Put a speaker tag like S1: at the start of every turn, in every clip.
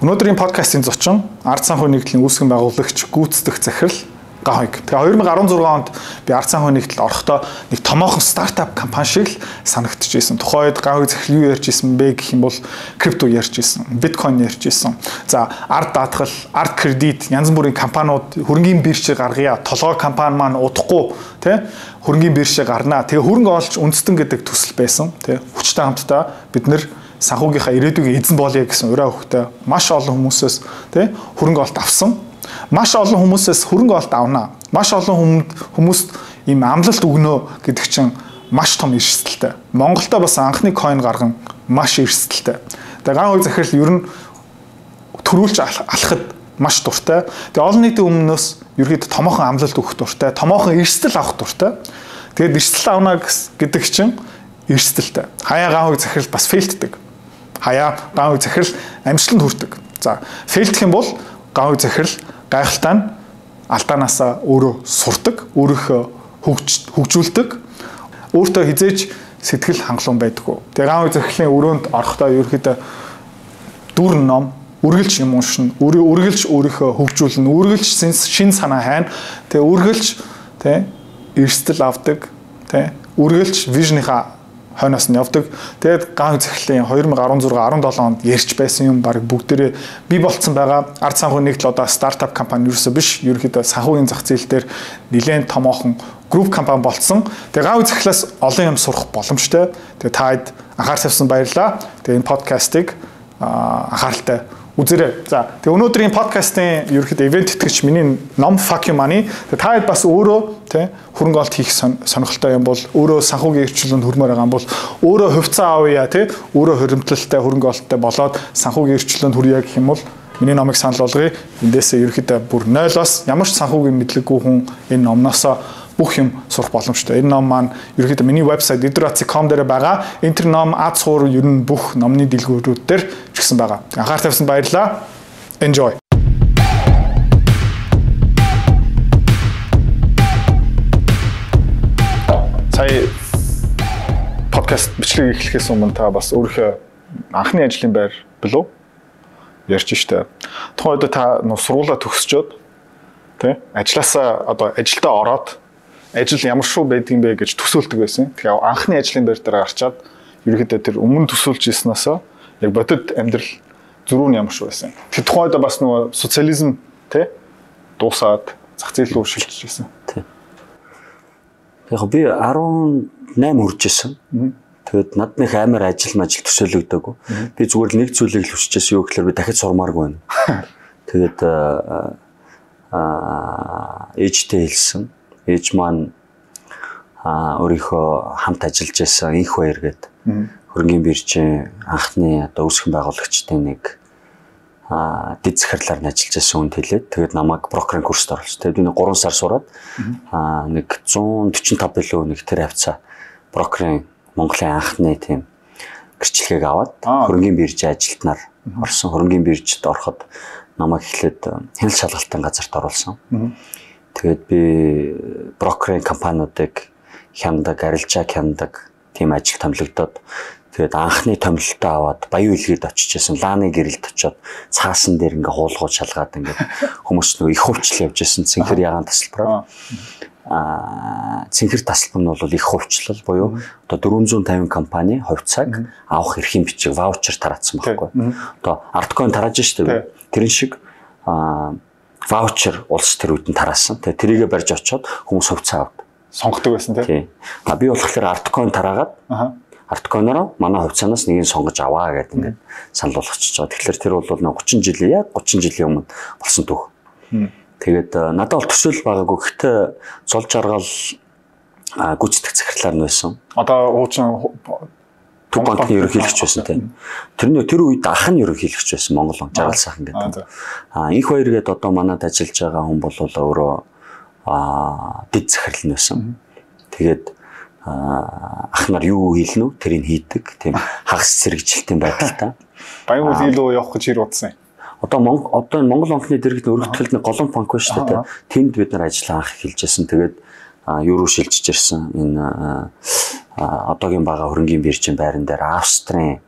S1: Өнөөдрийн подкастын зочин Ард санхүү нэгдлийн үүсгэн байгуулагч гүйцэтгэх захирал Гахыг. Тэгээ 2016 онд би Ард санхүү нэгдэлд орохдоо нэг томоохон стартап компани шиг л санагдчихжээ. Тухайд Гахыг захирал юу ярьж исэн бэ гэх юм бол крипто ярьж исэн, биткойн ярьж исэн. За ард даатгал, ард кредит, янз бүрийн компаниуд хөрөнгөний биржээр гаргая. Толгой компани маань удахгүй тий хөрөнгөний биржээр гарнаа. Тэгээ хөрөнгө олж үндэстэн гэдэг төсөл байсан. Тий хүчтэй хамтдаа бид нэр санхүүгийнхаа ирээдүйн эзэн болъё гэсэн ураа хөхтэй маш олон хүмүүсээс тий хөрөнгө олт авсан. Маш олон хүмүүсээс хөрөнгө олт авнаа. Маш олон хүмүүст ийм амлалт өгнө гэдэг чинь маш том эрсдэлтэй. Монголда бас анхны койн гарган маш эрсдэлтэй. Тэгээ Гахыг захирал ер нь төрүүлж алхахад маш дуртай. Тэгээ олон нийтийн өмнөөс ерөөд томоохон амлалт өгөх дуртай, томоохон эрсдэл авах дуртай. Тэгээд эрсдэл авна гэдэг чинь эрсдэлтэй. Хаяа Гахыг захирал бас фейлддэг. Хаяа Гахыг захирал амжилтанд хүрдэг. За, фейлдэх юм бол Гахыг захирал гайхалтай нь алдаанаасаа өөрөө сурдаг, өөрийнхөө хөгжүүлдэг, өөртөө хизээж сэтгэл хангалуун байдаггүй. Тэгээ Гахыг захирлын өрөөнд орохдоо ерөөхдөө дүр ном, үргэлж юм уншина, үргэлж өөрийнхөө хөгжүүлнэ, үргэлж шин санаа хайна, тэгээ үргэлж тэ эрсдэл авдаг, тэ үргэлж вижнийхаа хойноос нь явдаг. Тэгээд Гахыг захирлын 2016-17 онд ярьж байсан юм баг бүгдээрээ бий болцсон байгаа. Ард санхүү нэгдэл одоо стартап компани юусоо биш, ерөөхдөө санхүүгийн зах зээл дээр нэлээд томоохон групп компани болцсон. Тэгээд Гахыг захирлаас олон юм сурах боломжтой. Тэгээд таад анхаар тавьсан баярлалаа. Тэгээд энэ подкастыг анхааралтай үзээрэй. За, тэгээ өнөөдрийн подкастын ерөөхдөө ивент тэтгэгч миний ном Fuck You Money. Тэгээ та бас өөрөө тий хөрөнгө олт хийх сонирхолтой юм бол өөрөө санхүүгийн эрхчлэлд хөрмөр байгаа юм бол өөрөө хувьцаа авъя тий өөрөө хоригдлолтой хөрөнгө олттой болоод санхүүгийн эрхчлэлд хүрье гэх юм бол миний номыг санал болгоё. Эндээсээ ерөөхдөө бүр 0-оос ямар ч санхүүгийн мэдлэггүй хүн энэ номноос бүх юм сурах боломжтой. Энэ ном маань ерөөхдөө миний вебсайт edurazi.com дээр байгаа. Энэ төр ном аз хуур ер нь бүх номны дэлгүүрүүд дээр ч гэсэн байгаа. Анхаар тавьсан баярлалаа. Enjoy. Сая подкаст бичлэг эхлэхээс өмнө та бас өөрийнхөө анхны ажлын байр билүү ярьж штэ. Тухайд та сургуулаа төгсчөөд тий ажилласаа одоо ажилдаа ороод ажил ямар шүү байдгийг бэ гэж төсөөлдөг байсан. Тэгээ анхны ажлын байр дээр гарчаад ерөөхдөө тэр өмнө төсөөлж ирснаасаа яг бодит амьдрал зөрүү нь ямар шүү байсан. Тэр тухайд бас нөгөө социализм тий дуусаад зах зээл рүү шилжиж ирсэн. Тий. Яг би 18 хүрч ирсэн. Тэгээд над нэг амар ажил төсөөлөгдөөгүй. Би зүгээр л нэг зүйлийг л хүсчихсэн юу гэхээр би дахиж сурмааргүй байна. Тэгээд ээжтэй хэлсэн. Ээж маань өөрийнхөө хамт ажиллаж байсан инх баяр гээд хөрөнгөний биржийн анхны одоо үүсгэн байгуулагчдын нэг дэд захирлаар нь ажиллаж байсан хүнд хэлээд тэгээд намайг брокерийн курст оруулж. Тэгээд би нэг 3 сар сураад нэг 145 билүү нэг тэр хавцаа брокерийн Монголын анхны тийм гэрчлэгийг аваад хөрөнгөний биржийн ажилтнаар орсон. Хөрөнгөний биржид ороход намайг эхлээд хяналт шалгалтын газарт оруулсан. Тэгээд би брокерийн компаниудыг арилжааг хяндаг тийм ажил томилогдоод тэгээд анхны томилолтоо аваад Баян Илгээд очижсэн лааны гэрэлд очиод цаасан дээр ингээ хуулгууд шалгаад ингээ хүмүүс нөгөө их хувьчлал явж исэн цэнхэр ягаан тасалбараар цэнхэр тасалбар нь бол их хувьчлал буюу одоо 450 компани хувьцааг авах эрхийн бичиг ваучер тараацсан байхгүй. Одоо арткойн тарааж штэ тэрэн шиг ваучер улс төрүүд нь тараасан. Тэгээ тэрийгэ барьж очиод хүмүүс хувьцаа авд. Сонгодог байсан тийм. Би болохоор арткойн тараагаад арткойноор манай хувьцаанаас нэгийг сонгож аваа гэдэг ингээд санал болгочихж байгаа. Тэгэхээр тэр бол 30 жилийн яг 30 жилийн өмнө болсон түүх. Тэгээд надад бол төсөөл байгаагүй. Гэхдээ зол жаргал гүйцэтгэх захирлаар нь байсан. Одоо хуучин Төв банкны ерөнхийлөгч байсан тийм. Тэр үед ах нь ерөнхийлөгч байсан Монгол банк жаргал сайхан гэдэг. Инх баяр гээд одоо манад ажиллаж байгаа хүн бол өөрөө дэд захирал нь байсан. Тэгээд ах нар юу хэлнэ үү тэрийг хийдэг тийм хагас зэрэгжилтийн байдалтай.
S2: Баян үйл рүү явах гэж хэр удсан юм?
S1: Одоо Монгол банкны дэргэд өргөтгөлд нэг голомт банк байна шүү дээ. Тэнд бид нар ажил анх эхэлжсэн. Тэгээд юу руу шилжиж ирсэн энэ одоогийн бага хөрөнгөний биржийн байран дээр Австрийн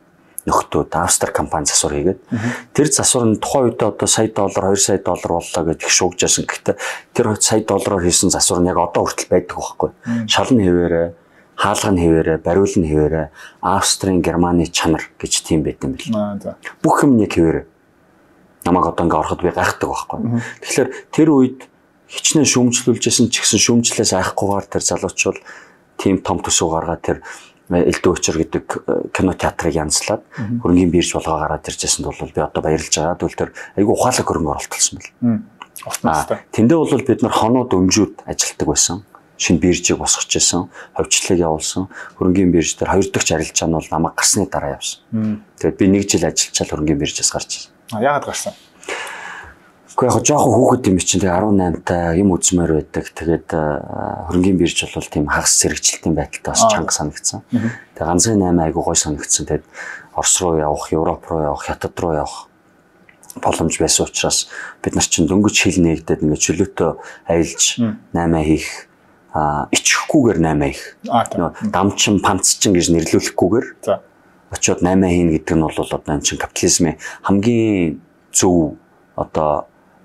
S3: нөхдүүд Австри компани засвар хийгээд тэр засвар нь тухайн үед одоо $1 2 сая доллар боллоо гэж шуугжсэн. Гэхдээ тэр $100 хийсэн засвар нь яг одоо хүртэл байдаг байхгүй. Шалан хэвээрээ, хаалга нь хэвээрээ, бариул нь хэвээрээ, Австрийн, Германы чанар гэж тийм байт юм бэл. Бүх юм нэг хэвээрээ. Намайг одоо ингээ ороход би гайхдаг байхгүй. Тэгэхээр тэр үед хичнээн шүүмжлүүлжсэн ч гэсэн шүүмжлээс айхгүйгээр тэр залуучууд тийм том төсөв гаргаад тэр Элдв Өчр гэдэг кино театрыг янзлаад хөрөнгөний бирж болгоо гараад иржсэнд бол би одоо баярлж байгаа. Тэгвэл тэр айгүй ухаалаг хөрөнгө оруулалт болсон бэл. Тэндээ бол бид нар хоноод өмжүүд ажилтдаг байсан. Шинэ биржийг босгож байсан, ховчлыг явуулсан. Хөрөнгөний бирж дээр 2 дахь арилжаа нь бол намайг гарсны дараа явсан. Тэгээд би 1 жил ажиллачаад хөрөнгөний биржээс гарч ирсэн.
S2: Яагаад гарсан?
S3: Гэхдээ яг жоохон хүүхэд юм чинь тэгээ 18-таа юм үзмээр байдаг. Тэгээд хөрөнгөний бирж бол тийм хагас зэрэгжилтийн байдалтай бас чанга санагдсан. Тэгээ ганцхан 8 айгуу гой санагдсан. Тэгээд Орос руу явах, Европ руу явах, Хятад руу явах боломж байсан учраас бид нар чинь дөнгөж хил нээгдээд ингээд чөлөөтөө аялж 8 хийх, ичихгүйгээр 8 хийх. Дамчин, панцчин гэж нэрлүүлэхгүйгээр очиод 8 хийн гэдэг нь бол одоо энэ чинь капитализмын хамгийн зөв одоо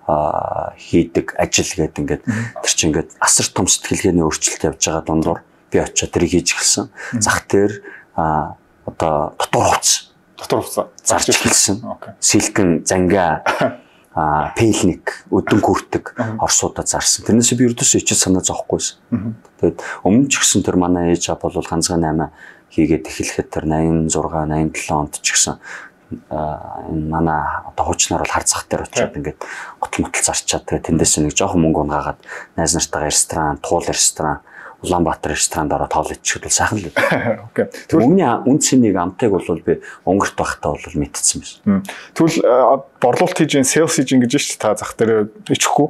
S3: хийдэг ажил гэдэг ингээд тэр чинь ингээд асар том сэтгэлгээний өөрчлөлт явж байгаа дундуур би очиод тэрийг хийж эхэлсэн. Зах дээр одоо дотор хувцас зарж эхэлсэн. Силкэн, зангаа, пелник, өдөн хүртэг орсуудад зарсан. Тэрнээс би ердөөсөө ичил санаа зовхгүйсэн. Тэгээд өмнө ч гэсэн тэр манай ээж аав бол ганцхан 8 хийгээд эхлэхэд тэр 86, 87 онд ч гэсэн энэ манай одоо хуучнаар бол хар зах дээр очиод ингээд готл мотл зарчаад тэгээ тэндээс нэг жоохон мөнгө унгаагаад найз нартайгаа ресторан, туул ресторан, Улаанбаатар ресторанд ороод тоол ичихвэл сайхан л.
S2: Окей.
S3: Тэгвэл үн цэнийг амтайг бол би Унгарт байхдаа бол мэдсэн байсан.
S2: Тэгвэл борлуулалт хийж, sales хийж ингэж шүү дээ та зах дээр ичихгүй.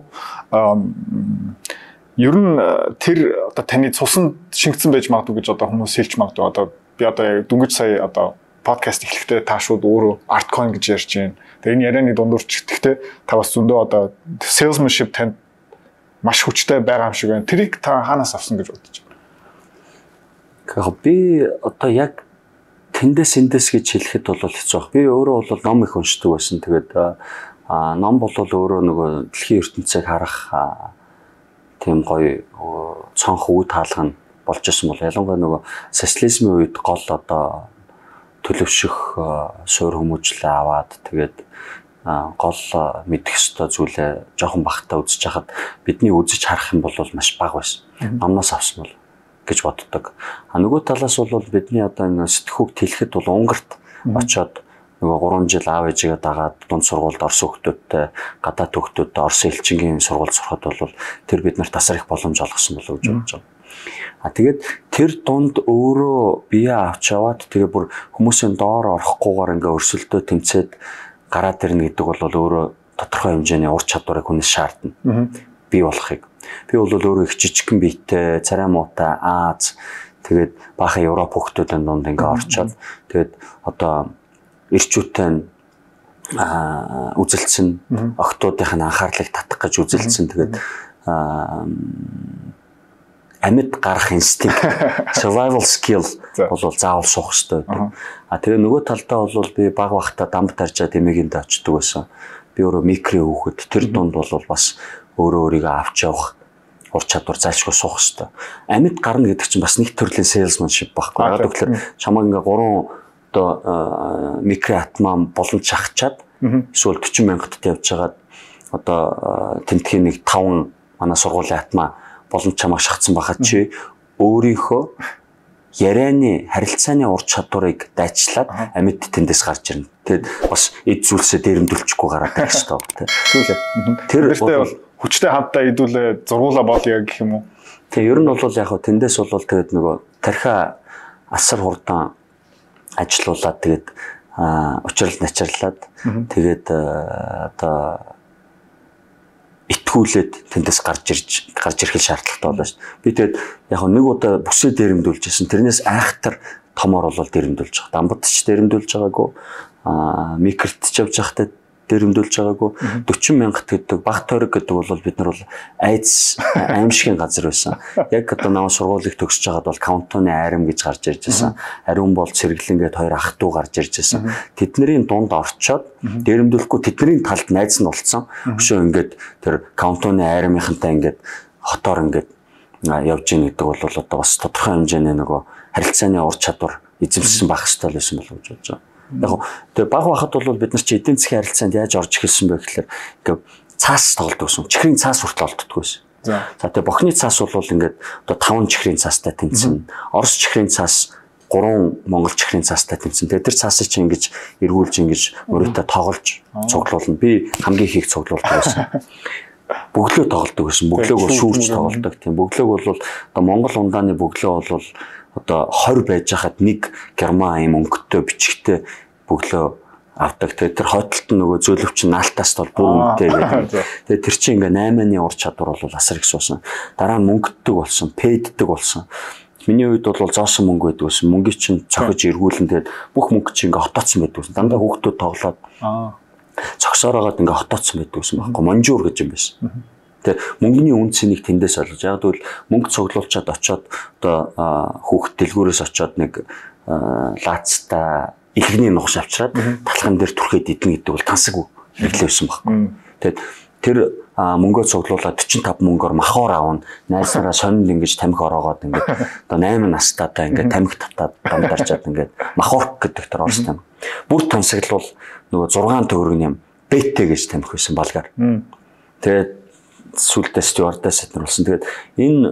S2: Ер нь тэр одоо таны цуснд шингэсэн байж магадгүй гэж одоо хүмүүс хэлж магадгүй. Одоо би одоо дөнгөж сая одоо подкаст эхлэхдээ та шууд өөрөө артcoin гэж ярьж байна. Тэгээ энэ ярианы дундуур ч гэхдээ та бас зөндөө одоо salesmanship танд маш хүчтэй байгаа юм шиг байна. Тэрийг та хаанаас авсан гэж бодож байна?
S3: Гэхдээ би одоо яг тэндээс гэж хэлэхэд бол хэцүү баг. Би өөрөө бол ном их уншдаг байсан. Тэгээд ном бол өөрөө нөгөө дэлхийн ертөнцийг харах тийм гоё цонх үе таалга нь болж исэн бол ялангуяа нөгөө социализмын үед гол одоо төлөвшөх суур хүмүүжлээ аваад тэгээд гол мэдэх ёстой зүйлээ жоохон бахтаа үзэж хахад бидний үзэж харах юм бол маш бага байсан. Номноос авсан бол гэж боддог. Нөгөө талаас бол бидний одоо энэ сэтгхүүг тэлэхэд бол Унгарт очоод нөгөө 3 жил аав ээжигээ дагаад дунд сургуульд орсон хүүхдүүдтэй гадаад хүүхдүүдтэй Орос элчингийн сургуульд сурахад бол тэр бид нарт тасар их боломж олгосон болов уу гэж бодож байгаа. Тэгээд тэр дунд өөрөө бие авч яваад тэгээ бүр хүмүүсийн доор орохгүйгээр ингээ өрсөлдөө тэмцээд гараад ирнэ гэдэг бол өөрөө тодорхой хэмжээний ур чадварыг хүнээс шаардна. Бий болохыг. Би бол өөрөө их жижигхэн биетэй, царай муутай, Аз тэгээд баахан Европ хүүхдүүдийн дунд ингээ орчоод тэгээд одоо ирчүүтэй үзэлцэн, охтуудынх нь анхаарлыг татах гэж үзэлцэн тэгээд амьд гарах инстинкт, survival skill бол заавал суух хэрэгтэй байдаг. Тэгээ нөгөө талдаа бол би баг багтаа дамб таржаа дэмэгэнд очдөг байсан. Би өөрөө микро хүүхэд тэр дунд бол бас өөрөө өөрийгөө авч явах ур чадвар зайлшгүй суух хэрэгтэй. Амьд гарна гэдэг чинь бас нэг төрлийн salesmanship байхгүй. Яг тэгэхээр чамайг ингээ 3 одоо микро атмаа боломж шахачаад эсвэл 40 мянгад явж хагаад одоо тентхийн нэг 5 манай сургуулийн атмаа боломж чамайг шахацсан байхад чи өөрийнхөө ярианы харилцааны ур чадварыг дайчлаад амьд тэндээс гарч ирнэ. Тэгэд бас эд зүйлсээ дээрэмдүүлчихгүй гараад байх хэрэгтэй байна. Тэр бол
S2: хүчтэй хамтаа идүүлээ зургуулаа болъё гэх юм уу?
S3: Тэгээ ер нь бол яг хөө тэндээс бол тэгээд нөгөө тархиа асар хурдан ажилуулад тэгээд учрал начирлаад тэгээд одоо итгүүлээд тэндээс гарч ирэх шаардлагатай болно шүү. Би тэгээд яг нэг удаа бүсээ дээрэмдүүлж байсан. Тэрнээс айхтар томор бол дээрэмдүүлж байгаа. Дамбад ч дээрэмдүүлж байгаагүй. Микрт ч явж байхдаа дээрэмдүүлж байгаагүй 40 мянга гэдэг баг тойрог гэдэг бол бид нар бол айдас аимшигын газар байсан. Яг одоо намайг сургуулийг төгсөж байгаад бол Каунтоны айрам гэж гарч ирж байсан. Ариун бол Цэргэлэнгээд хоёр ах トゥ гарч ирж байсан. Тэдний дунд орчоод дээрэмдүүлэхгүй тэдний талд найз нь болцсон. Өшөө ингээд тэр Каунтоны айрамынхантай ингээд хотоор ингээд явж ийн гэдэг бол одоо бас тодорхой хэмжээний нөгөө харилцааны ур чадвар эзэмшсэн байх хэрэгтэй байсан болов уу гэж бодож байгаа. Яг тэгээ баг байхад бол бид нар чи эдийн засгийн харилцаанд яаж орж эхэлсэн бэ гэхээр ингээд цаас тоглодог гэсэн. Чихрийн цаас хүртэл олддог байсан. За тэгээ бохны цаас бол ингээд одоо 5 чихрийн цаастай тэнцэн. Орос чихрийн цаас 3 монгол чихрийн цаастай тэнцэн. Тэгээ тэр цаасыг чи ингэж эргүүлж ингэж өөрөөдөө тоглож цуглуулна. Би хамгийн их цуглуулдаг байсан. Бөглөө тоглодог гэсэн. Бөглөөг бол шүүрч тоглодог. Тийм бөглөөг бол одоо Монгол ундааны бөглөө бол одоо 20 байж хахад нэг герман юм өнгөтэй бичгтэй бөглөө авдаг. Тэгээ тэр хойдолт нь нөгөө зөөлөвч наалтаас бол бүр үнэтэй гэдэг. Тэгээ тэр чинь ингээ 8-ны ур чадвар бол асар их суусан. Дараа нь мөнгөддөг болсон, пэддэг болсон. Миний үед бол зоосон мөнгө байдаг байсан. Мөнгийг чинь цохиж эргүүлэн тэгээд бүх мөнгө чинь ингээ хотооцсон байдаг байсан. Дандаа хүүхдүүд тоглоод цогсоороод ингээ хотооцсон байдаг байсан байхгүй. Монжуур гэж юм байсан. Тэгээ мөнгөний үнцнийг тэндээс олж. Яг тэгвэл мөнгө цуглуулчаад очоод одоо хүүхд дэлгүүрээс очоод нэг лаацтай ихний нухш авчраад талхан дээр түрхээд идэнэ гэдэг бол тансаггүй хэрэглээ байсан байхгүй. Тэгээд тэр мөнгөө цуглуулаад 45 мөнгөөр махуур аавна. Найсараа сонинд ингэж тамхи ороогоод ингээд одоо 8 настайдаа ингээд тамхи татаад дамдарчаад ингээд махуур гэдэг тэр орс тамхи. Бүр тансаглал нөгөө 6 төгрөг юм бэтэ гэж тамхи байсан балгаар. Тэгээд сүлдээ стюардаас эднэр болсон. Тэгээд энэ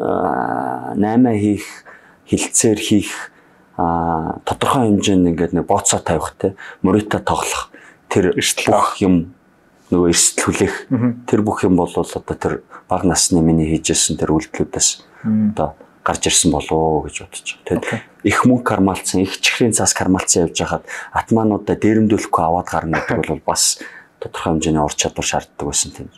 S3: 8 хийх, хилцээр хийх тодорхой хэмжээнд ингээд нэг бооцоо тавих те морита тоглох тэр бүх юм нөгөө эрсдэл хүлээх тэр бүх юм бол одоо тэр бага насны миний хийжсэн тэр үйлдэлүүдээс одоо гарч ирсэн болоо гэж бодож байна. Тэгээд их мөнгө кармалцсан, их чихрийн цаас кармалцсан явж хахад атмануудаа дээрэмдүүлэхгүй аваад гарна гэдэг бол бас тодорхой хэмжээний ур чадвар шаарддаг байсан тийм.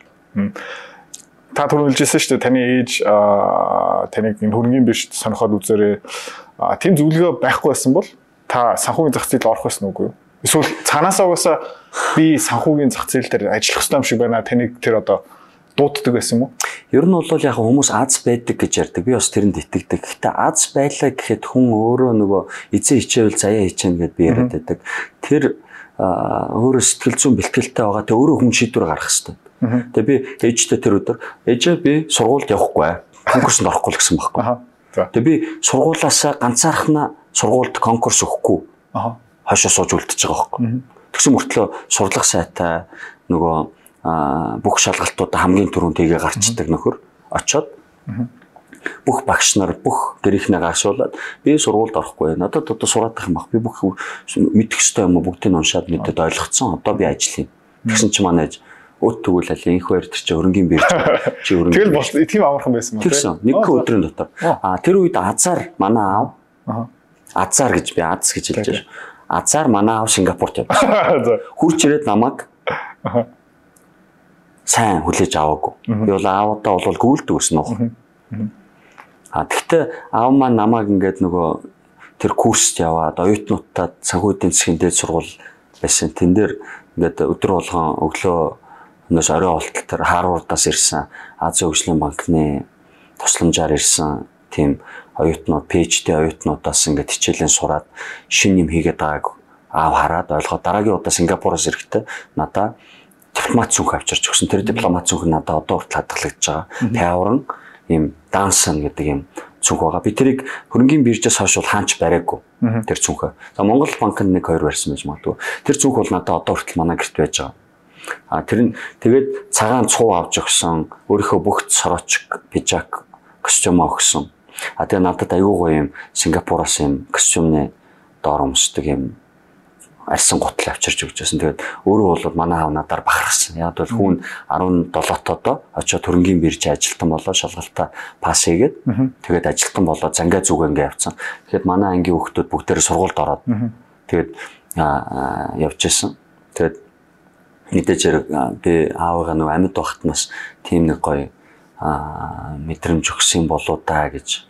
S2: Та түрүү хэлжсэн шүү дээ таны ээж таныг энэ хөрөнгөний биш сонирхоод үзээрэй. Тийм зөвлөгөө байхгүй байсан бол та санхүүгийн зах зээлд орох байсан үгүй юу? Эсвэл цаанаасаа угаасаа би санхүүгийн зах зээл дээр ажиллах хэрэгтэй юм шиг байна. Таныг тэр одоо дууддаг байсан юм уу?
S3: Ер нь бол яг хүмүүс аз байдаг гэж ярьдаг. Би бас тэрэнд итгэдэг. Гэхдээ аз байлаа гэхэд хүн өөрөө нөгөө эзэн хичээвэл заяа хичээнэ гэдээ би яриад байдаг. Тэр өөрөө сэтгэл зүйн бэлтгэлтэй байгаа. Тэ өөрөө хүн шийдвэр гаргах хэрэгтэй. Тэгээ би ээжтэй тэр өдөр ээжээ би сургуульд явахгүй. Конкурсанд орохгүй гэсэн байхгүй. Тэгээ би сургуулаасаа ганцаархнаа сургуульд конкурс өгөхгүй. Хашаа сууж үлдчихэж байгаа байхгүй. Тэгсэн мөртлөө сурлах сайтай нөгөө бүх шалгалтуудаа хамгийн түрүүнд тгээ гарчдаг нөхөр очоод бүх багш нар бүх гэрийнхнээ гашуулаад би сургуульд орохгүй. Надад одоо сураадах юм баг. Би бүх мэдэх ёстой юм бүгдийг уншаад мэдээд ойлгоцсон. Одоо би ажиллая. Тэгсэн чи манай ээж өт тэгвэл аль инх баяр тэр чи хөрөнгөний бирж чи хөрөнгө.
S2: Тэгэл бол тийм амархан байсан мөн
S3: тийм. Нэг өдрийн дотор. Тэр үед азар манай аав. Азар гэж би аз гэж хэлж байна. Азар манай аав Сингапурт явсан. Хурч ирээд намайг сайн хүлээж аваагүй. Би бол аавдаа бол гүйлдэг гэсэн үг. Тэгтээ аав маань намайг ингээд нөгөө тэр курст яваад оюутнуудад санхүү эдийн засгийн дээд сургууль байсан. Тэн дээр ингээд өдөр болгон өглөө өнөөс орой болтол тэр Харвардаас ирсэн Азийн хөгжлийн банкны тусламжаар ирсэн тийм оюутнууд, PhD оюутнуудаас ингээд хичээлийн сураад шин юм хийгээд байгааг аав хараад ойлгоод дараагийн удаа Сингапуроос ирэхдээ надаа дипломат цүнх авчирч өгсөн. Тэр дипломат цүнх надад одоо хүртэл хадгалагдж байгаа. Пяуран ийм Дансан гэдэг ийм цүнх байгаа. Би тэрийг хөрөнгөний биржээс хойш бол хаанч бариаггүй. Тэр цүнхээ. За Монгол банкнд 1-2 барьсан байж магадгүй. Тэр цүнх бол надад одоо хүртэл манай гэрт байж байгаа. Тэр нь тэгээд цагаан цуу авч өгсөн. Өөрийнхөө бүх сорооч, пижак, костюм өгсөн. Тэгээ надад аюу гоё юм Сингапуроос юм костюмны доор өмсдөг юм арьсан гутал авчирч өгчээсэн. Тэгээд өөрөө бол манай аав надаар бахархсан. Яг бол хүн 17-тоо очиод хөрөнгөний бирж ажилтан болоо шалгалтаа пас хийгээд тэгээд ажилтан болоо зангаа зүг ингээ явцсан. Тэгээд манай ангийн хүүхдүүд бүгдээрээ сургуульд ороод тэгээд явжсэн. Тэгээд мэдээж би аавыгаа нөгөө амьд байхтнаас тийм нэг гоё мэдрэмж өгсөн болоо даа гэж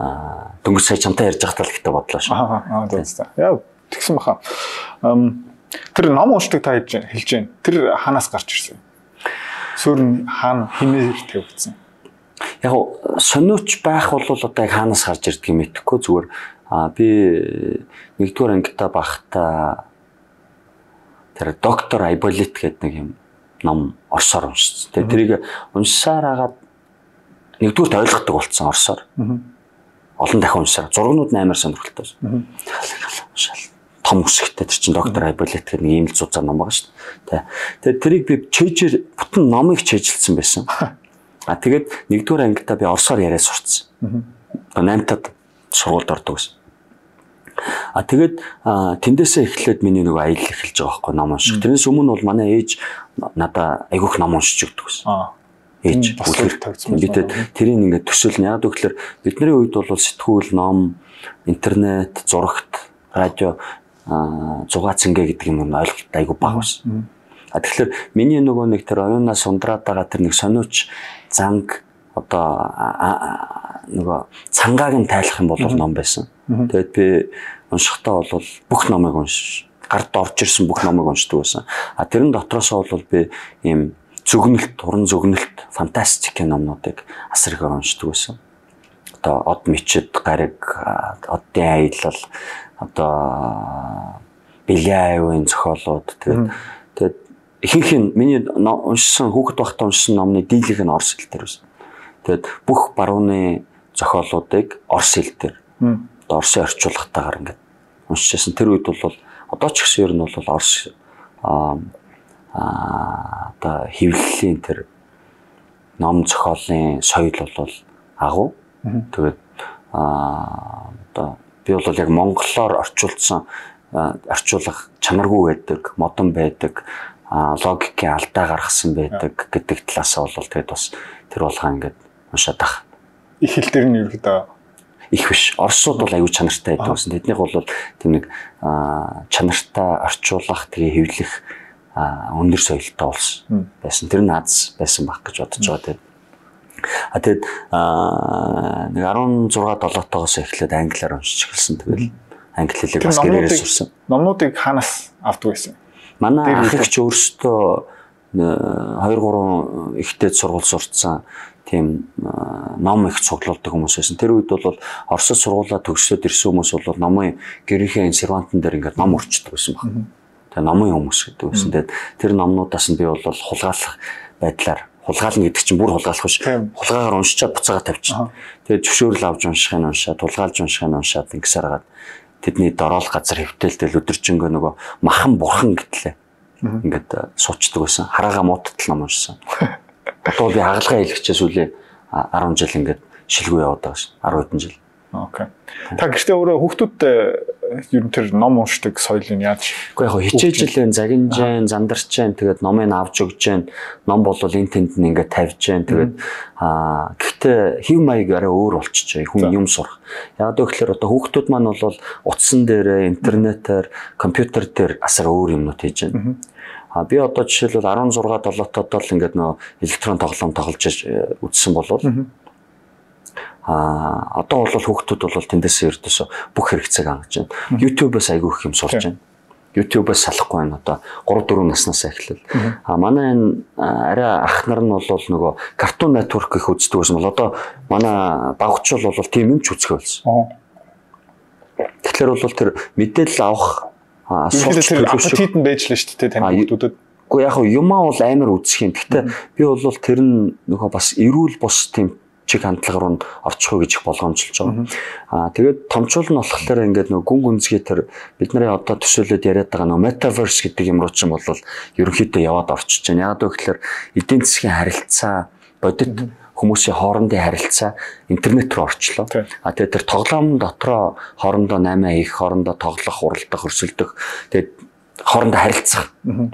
S3: дөнгөж сая чамтай ярьж байхдаа л гэдэг бодлоо шүү.
S2: Яа тэгсэн баха. Тэр ном уншдаг та хэлж байна. Тэр хаанаас гарч ирсэн? Суурь хаана хинээр тавигдсан?
S3: Яг сониуч байх бол одоо яг хаанаас гарч ирдэг юм мэдэхгүй зүгээр би нэгдүгээр ангитай байхдаа тэр доктор Айболит гэдэг нэг юм ном орсоор уншсан. Тэгээ тэрийг уншсаар хагаад нэгдүгээр ойлгодог болсон орсоор. Олон дахин уншсаар зургнууд амар сонирхолтой байсан. Том үсгтэй тэр чин доктор Айболит гэдэг нэг ийм л зузаан ном байгаа шүү дээ. Тэгээ тэрийг би чэйжээр бүтэн номыг чэйжилсэн байсан. Тэгээд нэгдүгээр ангидаа би орсоор яриа сурцсан. 8-тад сургуульд ордог байсан. Тэгээд тэндээсээ эхлээд миний нэг аялал эхэлж байгаа байхгүй ном унших. Тэрнээс өмнө бол манай ээж надаа айгүйх ном уншиж өгдөг байсан. Ээж бид тэрийг ингээд төсөөлнө. Яг гэвэл бидний үед бол сэтгүүл, ном, интернет, зурагт, радио, зугаа цэнгэ гэдэг юм ойлголт айгүй бага байсан. Тэгэхээр миний нөгөө нэг тэр оюунаас ундраад байгаа тэр нэг сониуч занг одоо нөгөө цангааг нь тайлах юм бол ном байсан. Тэгээд би уншихтаа бол бүх номыг гард орж ирсэн бүх номыг уншдаг байсан. Тэрэн дотроос бол би ийм зөгнөлт, уран зөгнөлт, фантастик номнуудыг асар их уншдаг байсан. Одоо од мичэд гариг, оддын аялал, одоо Беляевын зохиолууд тэгээд ихэнх нь миний уншсан хүүхэд байхдаа уншсан номны дийлэх нь орос хэл дээр байсан. Тэгээд бүх барууны зохиолуудыг орос хэл дээр орсын орчуулгатаагаар ингээд уншижсэн. Тэр үед бол одоо ч гэсэн ер нь бол орос одоо хэвлэлийн тэр ном зохиолын соёл бол агуу. Тэгээд одоо би бол яг монголоор орчуулсан орчуулах чанаргүй байдаг, модон байдаг, логикийн алдаа гаргасан байдаг гэдэг талаас бол тэгээд бас тэр болгоо ингээд уншаад ах.
S2: Их хэл дээр нь ерөөдөө
S3: их биш. Оросууд бол аюу чанартай байдаг гэсэн. Тэднийх бол тийм нэг чанартай орчуулах, тэгээ хэвлэх өндөр соёлтой болсон байсан. Тэр нь аз байсан баг гэж бодож байгаа. Тэгээд нэг 16-7-тоос эхлээд англиар уншиж эхэлсэн. Тэгэл англи хэлийг бас гэрээрээ сурсан.
S2: Номнуудыг хаанаас авдаг байсан?
S3: Манай ах ихч өөрсдөө 2-3 ихтэй сургууль сурцсан тийм ном их цуглуулдаг хүмүүс байсан. Тэр үед бол Оросд сургуулаа төгсөөд ирсэн хүмүүс бол номын гэрийнхээ сервантан дээр ингээд ном урчдаг байсан баг. Тэгээ номын хүмүүс гэдэг байсан. Тэгээд тэр номнуудаас нь би бол хулгайлах байдлаар хулгайлна гэдэг чинь бүр хулгайлах биш. Хулгайгаар уншичаад буцаагаа тавьчихна. Тэгээд зөвшөөрөл авч уншихын уншаад, хулгайлж уншихын уншаад ингэсээр хагаад тэдний дороол газар хөвтөлтэй өдөржингөө нөгөө махан бурхан гэтлээ. Ингээд суучдаг байсан. Хараагаа мууттал ном уншсан. Одоо би хагалгаа хэлчихээ сүүлийн 10 жил ингээд шилгүй яваад байгаа шин. 10 хэдэн жил.
S2: Окей. Та гэртээ өөрөө хүүхдүүдтэй ер нь тэр ном уншдаг соёлыг яаж?
S3: Уу яг хичээжлэн, загинжэн, зандарчэн тэгээд номыг авч өгж जैन. Ном бол энэ тэнд нь ингээд тавьж जैन. Тэгээд гэхдээ хэв маяг арай өөр болчихжээ. Хүн юм сурах. Яг тэгэхээр одоо хүүхдүүд маань бол утсан дээр, интернетээр, компьютер дээр асар өөр юмнууд хийж байна. Би одоо жишээлбэл 16-7-тод л ингээд нөө электрон тоглоом тоглож үзсэн болвол одоо бол хүүхдүүд бол тэндээс ердөөсө бүх хэрэгцээг хангаж байна. YouTube-аас айгүй их юм сурч байна. YouTube-аас салахгүй байна одоо 3-4 наснаас эхлэв. Манай энэ арай ах нар нь бол нөгөө Cartoon Network их үздэг байсан бол одоо манай багчул бол тийм юм ч үзэх болсон. Тэгэхээр бол тэр мэдээлэл авах
S2: аппетит нь байж л шүү дээ таны хүүхдүүдэд.
S3: Уу яг юмаа бол амар үзэх юм. Гэхдээ би бол тэр нь нөгөө бас эрүүл бус тийм чиг хандлагаар нь орчих уу гэж их болгоомжлж байгаа. Тэгээд томчуул нь болохоор ингээд нөгөө гүн гүнзгий тэр бидний одоо төсөөлөд яриад байгаа нөгөө metaverse гэдэг юм руу ч юм бол ерөнхийдөө яваад орчиж байна. Яг гэвэл эдийн засгийн харилцаа бодит хүмүүсийн хоорондын харилцаа интернет рүү орчлоо. Тэгээд тэр тоглоом дотроо хоорондоо 8 их хоорондоо тоглох, уралдах, өрсөлдөх тэгээд хоорондоо харилцах.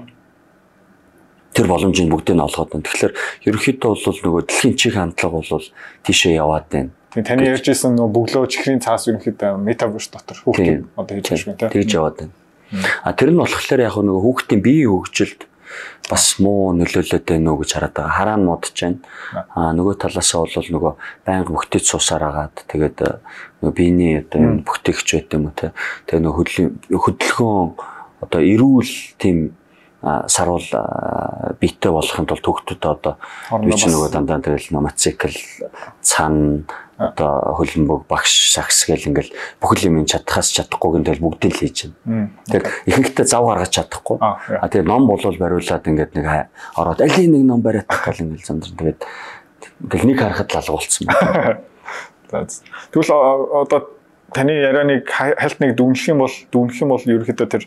S3: Тэр боломжийг бүгдийг нь олгоод байна. Тэгэхээр ерөнхийдөө бол нөгөө дэлхийн чиг хандлага бол тийшээ яваад байна.
S2: Тэгээд таны ярьжсэн нөгөө бөглөө чихрийн цаас ерөнхийдөө метаверс дотор хүүхдүүд одоо хийж байгаа тийм.
S3: Тэгж яваад байна. Тэр нь болохоор яг нөгөө хүүхдийн биеийн хөгжилд бас муу нөлөөлөд байна уу гэж хараад байгаа. Хараа нь модж байна. Нөгөө талаас нь бол нөгөө байнга бүхтэйч суусаар агаад тэгээд нөгөө биений одоо юм бүхтэйгч байт юм уу те. Тэгээ нөгөө хөдөлгөөн одоо эрүүл тийм сарвал биетэй болохын тулд хүүхдүүд одоо би ч нөгөө дандаа тэгэл мотоцикл цан одоо хөлбөмбөг багш сакс гэл ингээл бүхэл юм чадхаас чадахгүй гэнтэл бүгдийг л хийж байна. Тэгэхээр ихэнхдээ зав гаргаж чадахгүй. Тэгээ ном болвол бариулаад ингээд нэг ороод аль нэг ном бариад гал ингээл зандар тэгээд ингээл нэг харахад л алгуулсан байна.
S2: Тэгвэл одоо таны ярианыг хальт нэг дүгнэх юм бол ерөөхдөө тэр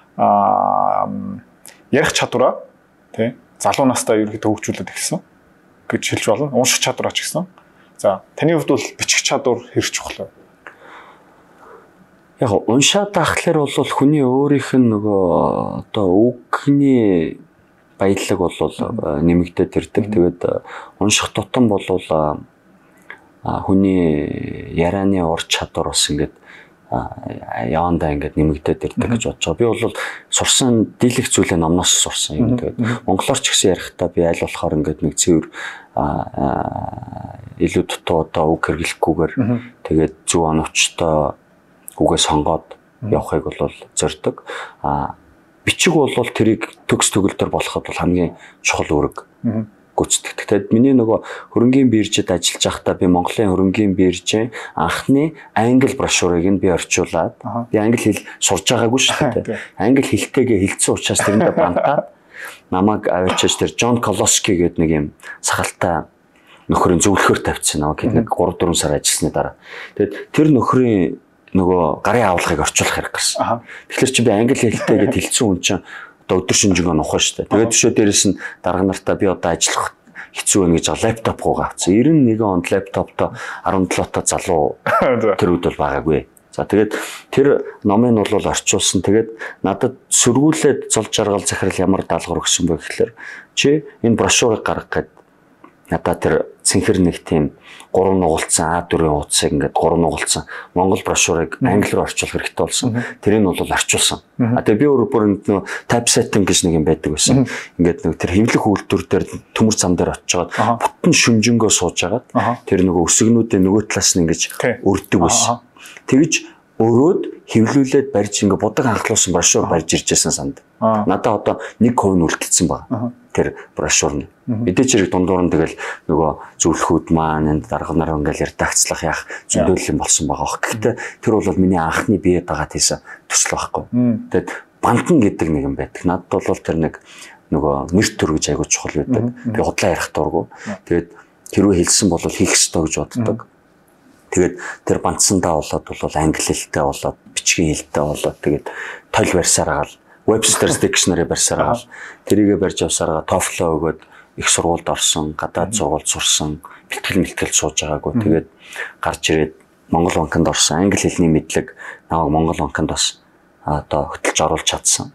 S2: ярих чадвараа тий залуу настай ерөөхдөө хөгжүүлээд ирсэн гэж хэлж болно. Унших чадвараа ч гэсэн. За таны хувьд бол бичих чадвар хэрэг чухал.
S3: Яг уншаад ахлаар бол хүний өөрийнх нь нөгөө одоо үгний баялаг бол нэмэгдээд ирдэг. Тэгээд унших тутам бол хүний ярианы ур чадвар бас ингээд явандаа ингээд нэмэгдээд ирдэг гэж бодож байгаа. Би бол сурсан дийлэх зүйлээ номноос сурсан юм. Тэгээд монголоор ч гэсэн ярихдаа би аль болохоор ингээд нэг цэвэр илүү дутуу одоо үг хэрэглэхгүйгээр тэгээд зөв оновчтой үгээ сонгоод явахыг бол зорддог. Бичиг бол тэрийг төгс төгөлдөр болоход бол хамгийн чухал үүрэг гүйцэтгэдэг. Тэгэд миний нөгөө хөрөнгийн биржид ажиллаж байхдаа би Монголын хөрөнгийн биржийн анхны англи брошюрыг нь би орчуулад би англи хэл сурж байгаагүй шүү дээ. Англи хэлтэйгээ хэлсэн учраас тэрэндээ бантаад намайг авчиж тэр Джон Колоски гэдэг нэг юм сахалтай нөхрийн зөвлөхөр тавьчихсан аа гэхэд нэг 3-4 сар ажилласны дараа. Тэгэд тэр нөхрийн нөгөө гарын авлагыг орчуулах хэрэг гарсан. Тэгэхээр чи би англи хэлтэйгээ хэлсэн хүн чинь одоо өдөр шинжэнгөө нухаа шүү дээ. Тэгээд төшөө дээрэс нь дарга нартаа би одоо ажиллах хэцүү байна гэж лаптоп гоо авсан. 91 онд лаптоптой 17 та залуу тэр үед бол байгаагүй. За тэгээд тэр номыг нь бол орчуулсан. Тэгээд надад сөргүүлээд зол жаргал захирал ямар даалгавар өгсөн бэ гэхээр чи энэ брошюрыг гаргах гээд надад тэр цэнхэр нэг тийм 3 нугалцсан А4-ийн хуудсыг ингээд 3 нугалцсан монгол брошюрыг англиар орчуулах хэрэгтэй болсон. Тэрийг нь бол орчуулсан. Тэгээ би өөрөө бүр typesetting гэж нэг юм байдаг байсан. Ингээд нэг тэр хэвлэх үйлдвэр дээр төмөр зам дээр очиод бүтэн шүнжэнгөө сууж агаад тэр нөгөө өсгнүүдээ нөгөө талаас нь ингэж өрдөг байсан. Тэгж өрөөд хэвлүүлээд барьж ингээ будаг анхлуулсан брошюр барьж ирж байсан санд. Надаа одоо 1% нь үлдсэн байна. Тэр брошюр нь. Мэдээч хэрэг дундуур нь тэгэл нөгөө зөвлөхүүд маань энэ дарга нар ингээл редакцлах яах зөндөл юм болсон байгаа. Гэхдээ тэр бол миний анхны биед дагаад хийсэн төсөл байхгүй. Тэгэд бантан гэдэг нэг юм байдаг. Надад бол тэр нэг нөгөө нэр төр гэж айгуу чухал байдаг. Би худлаа ярих дурггүй. Тэгээд тэрөө хэлсэн бол хийх ёстой гэж боддог. Тэгээд тэр бандсандаа болоод бол англи хэлтэй болоод бичгийн хэлтэй болоод тэгээд тойл барьсараа гал Webster's Dictionary барьсараа гал тэрийгэ барьж авсараа TOEFL өгөөд их сургуульд орсон, гадаад сургуульд сурсан, бэлтгэл сууж байгаагүй. Тэгээд гарч ирээд Монгол банкнд орсон. Англи хэлний мэдлэг намайг Монгол банкнд бас одоо хөтлж оруулж чадсан.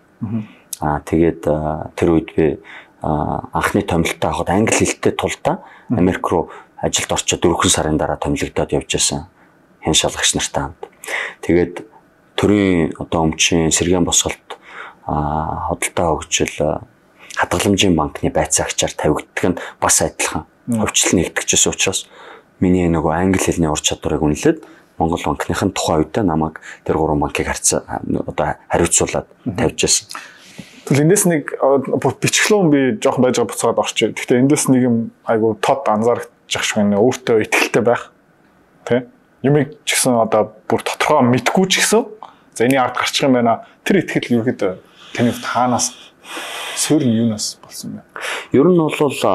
S3: Тэгээд тэр үед би анхны томилтоо авахд англи хэлтэй тулдаа Америк руу ажилд орчод 4 сарын дараа томилогдоод явж байсан хэн шалгагч нартай хамт. Тэгээд төрийн одоо өмчийн сэргээн босголт хөдөлთა хөгжил хадгаламжийн банкны байцаагчаар тавигддаг нь бас адилхан хөвчлөл нэгтгэжсэн учраас миний нөгөө англи хэлний ур чадварыг үнэлээд Монгол банкныхын тухайн үедээ намайг тэр 3 банкыг одоо хариуцуулаад тавьж байсан.
S2: Тэгвэл эндээс нэг бичглэн би жоохон байж байгаа буцаад орчих. Гэхдээ эндээс нэг юм айгу тод анзаарах жахшгүй өөртөө итгэлтэй байх. Тэ? Юмыг ч гэсэн одоо бүр тодорхой мэдгүй ч гэсэн за эний ард гарчих юм байна. Тэр итгэл ерөөдөө таны таанаас сөрн юунаас болсон бэ?
S3: Ер нь бол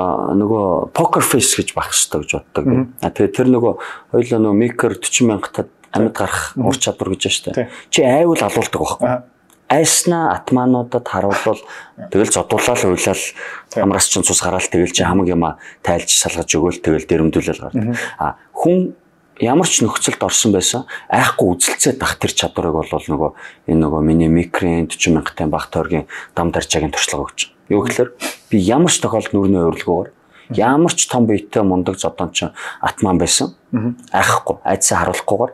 S3: нөгөө poker face гэж байх хэрэгтэй гэж боддог би. Тэгээ тэр нөгөө хоёулаа нөгөө maker 40 мянгатад амьд гарах ур чадвар гэж байна шүү дээ. Чи айвал алуулдаг байхгүй. Айснаа атмануудад харуулвал тэгэл зодуулаад уйлал амраас чинь цус гараал тэгэл чи хамаг юма тайлж салгаж өгөөл тэгэл дэрэмдүүлэл гардаг. Хүн ямар ч нөхцөлд орсон байсан айхгүй үзэлцээд ах тэр чадварыг бол нөгөө энэ нөгөө миний микрийн 40 мянгатын баг тойргийн дам дарчаагийн туршлага өгч. Юу гэхээр би ямар ч тохиолдолд нүрийн урилгуугаар ямар ч том биетэй мундаг зодон ч атман байсан. Айхгүй айцаа харуулахгүйгээр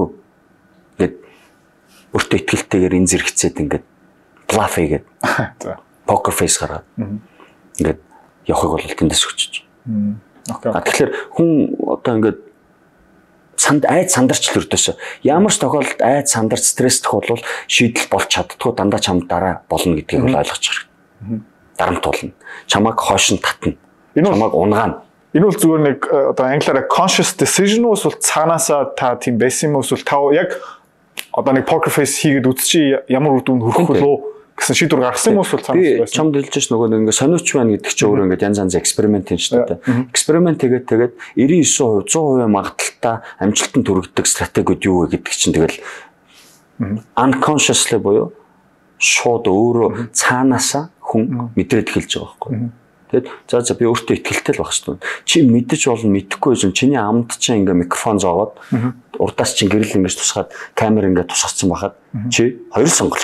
S3: гээд өөртөө итгэлтэйгээр энэ зэрэгцээд ингээд bluff хийгээд poker face гараад ингээд явахыг бол тэндээс өчөж. Тэгэхээр хүн одоо ингээд айд сандарч л өрдөөсөө. Ямар ч тохиолдолд айд сандарч стресстэх бол шийдэл болж чаддгүй дандаа чамд дараа болно гэдгийг бол ойлгож хэрэгтэй. Дарамтуулна. Чамайг хойш нь татна. Чамайг унгаана.
S2: Энэ бол зүгээр нэг одоо англиараа conscious decision уу эсвэл цаанаасаа та тийм байсан юм уу эсвэл та яг одоо нэг poker face хийгээд үзчихээ ямар үр дүнд хүрэх болов гэсэн шийдвэр гаргасан юм уу эсвэл цаанаас байсан?
S3: Чамд хэлж ш нөгөө ингээ сониуч байна гэдэг чинь өөрөө ингээ янз янз эксперимент хийж та. Эксперимент тэгээд 99% 100% магадaltaй амжилтанд хүргэдэг стратегиуд юу вэ гэдэг чинь тэгэл unconsciously буюу шууд өөрөө цаанаасаа хүн мэдрээд эхэлж байгаа байхгүй. Тэгэд за би өөртөө ихтэй л байх шүү дээ. Чи мэдэж болно мэдэхгүй юм. Чиний амд чинь ингээ микрофон зоогоод урдаас чинь гэрэл ингэж тусгаад камер ингээ тусгацсан байхад чи хоёр сонголт.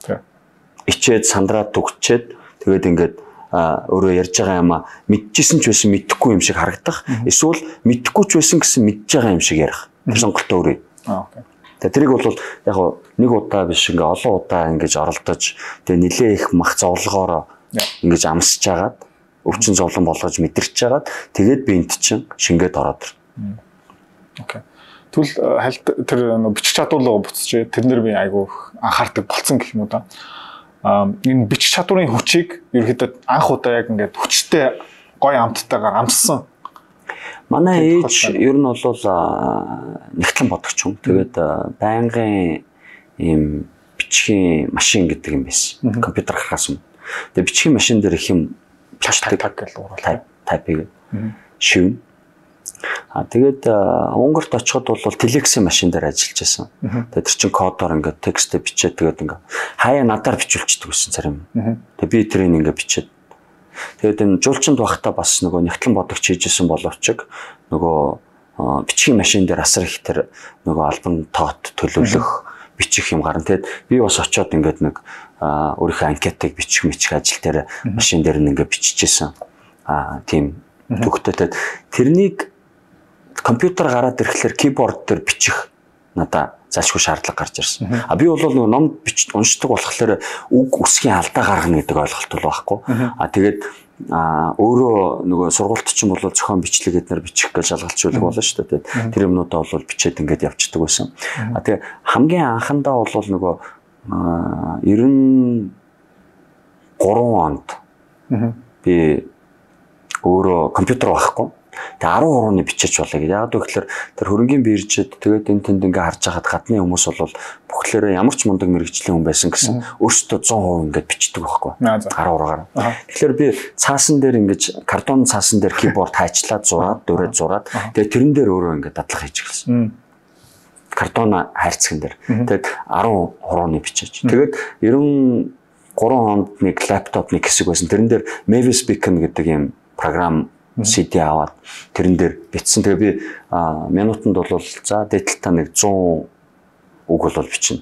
S3: Ичээд сандраад төгчээд тэгээд ингээд өөрөө ярьж байгаа юм мэдчихсэн ч байсан мэдэхгүй юм шиг харагдах. Эсвэл мэдэхгүй ч байсан гэсэн мэдж байгаа юм шиг ярих. Тэр сонголт өөрөө.
S2: Окей.
S3: Тэгээд тэрийг бол яг нэг удаа биш ингээ олон удаа ингэж оролдож тэгээд нилээ их мах зовлогоороо ингэж амсаж жагаад өвчин зовлон болгож мэдэрч жагаад тэгээд би энт чинь шингээд ороод ир.
S2: Окей. Тэгвэл тэр бичих чадварлага буцчих. Тэрнэр би айгүй анхаардаг болцсон гэх юм уу да. Энэ бичих чадварын хүчийг ерөөхдөө анх удаа яг ингээд хүчтэй гой амттайгаар амссан.
S3: Манай ээж ер нь бол нэгтлэн бодогч юм. Тэгээд байнгын ийм бичгийн машин гэдэг юм байсан. Компьютер гарахаас өмнө. Тэгээд бичгийн машин дээр их юм пластик
S2: гэж уурал
S3: тайпыг шивнэ. Тэгээд Унгарт очиход бол телексийн машин дээр ажиллаж байсан. Тэгээд тэр чин кодоор ингээд текстээ бичээд тэгээд ингээд хаяа надаар бичүүлчихдэг байсан зарим. Тэгээд би тэрийг ингээд бичээд тэгээд энэ жуулчинд багтаа бас нөгөө нэгтлэн бодогч хийжсэн боловч нөгөө бичгийн машин дээр асар их тэр нөгөө албан тоот төлөвлөх бичих юм гарна. Тэгээд би бас очиод ингээд нэг өөрийнхөө анкетыг бичих ажил дээр машин дээр ингээд биччихсэн. Тийм төгтөд тэрнийг компьютер гараад ирэхлээр keyboard дээр бичих надаа залшгүй шаардлага гарч ирсэн. Би бол нөгөө ном уншдаг болохоор үг үсгийн алдаа гаргана гэдэг ойлголт бол байхгүй. Тэгээд өөрөө нөгөө сургуульд чинь бол зохион бичлэг эднэр бичих гэж шалгалтжуулах болно шүү дээ. Тэр юмнуудаа бол бичээд ингээд явчихдаг байсан. Тэгээ хамгийн анхандаа бол нөгөө 93 онд би өөрөө компьютер байхгүй. Тэгээ 13 оны бичиж болоо гэж. Яг тэгэхээр тэр хөрөнгийн биржид тэгээд энэ тэнд ингээ харж байхад гадны хүмүүс бол бүхлээрээ ямар ч мундаг мэрэгжлийн хүн байсан гэсэн өөртөө 100% ингээд бичдэг байхгүй. 13-аар. Тэгэхээр би цаасан дээр ингэж картон цаасан дээр keyboard хайчлаад зураад дөрөд зураад тэгээд тэрэн дээр өөрөө ингээд дадлага хийж эхэлсэн. Картон хайрцаган дээр. Тэгээд 13 оны бичиж. Тэгээд 93 онд нэг лаптоп нэг хэсэг байсан. Тэрэн дээр Mavis Beacon гэдэг юм програм CD аваад тэрэн дээр бичсэн. Тэгээ би минутанд бол за дээдлтаа нэг 100 үг бол бичнэ.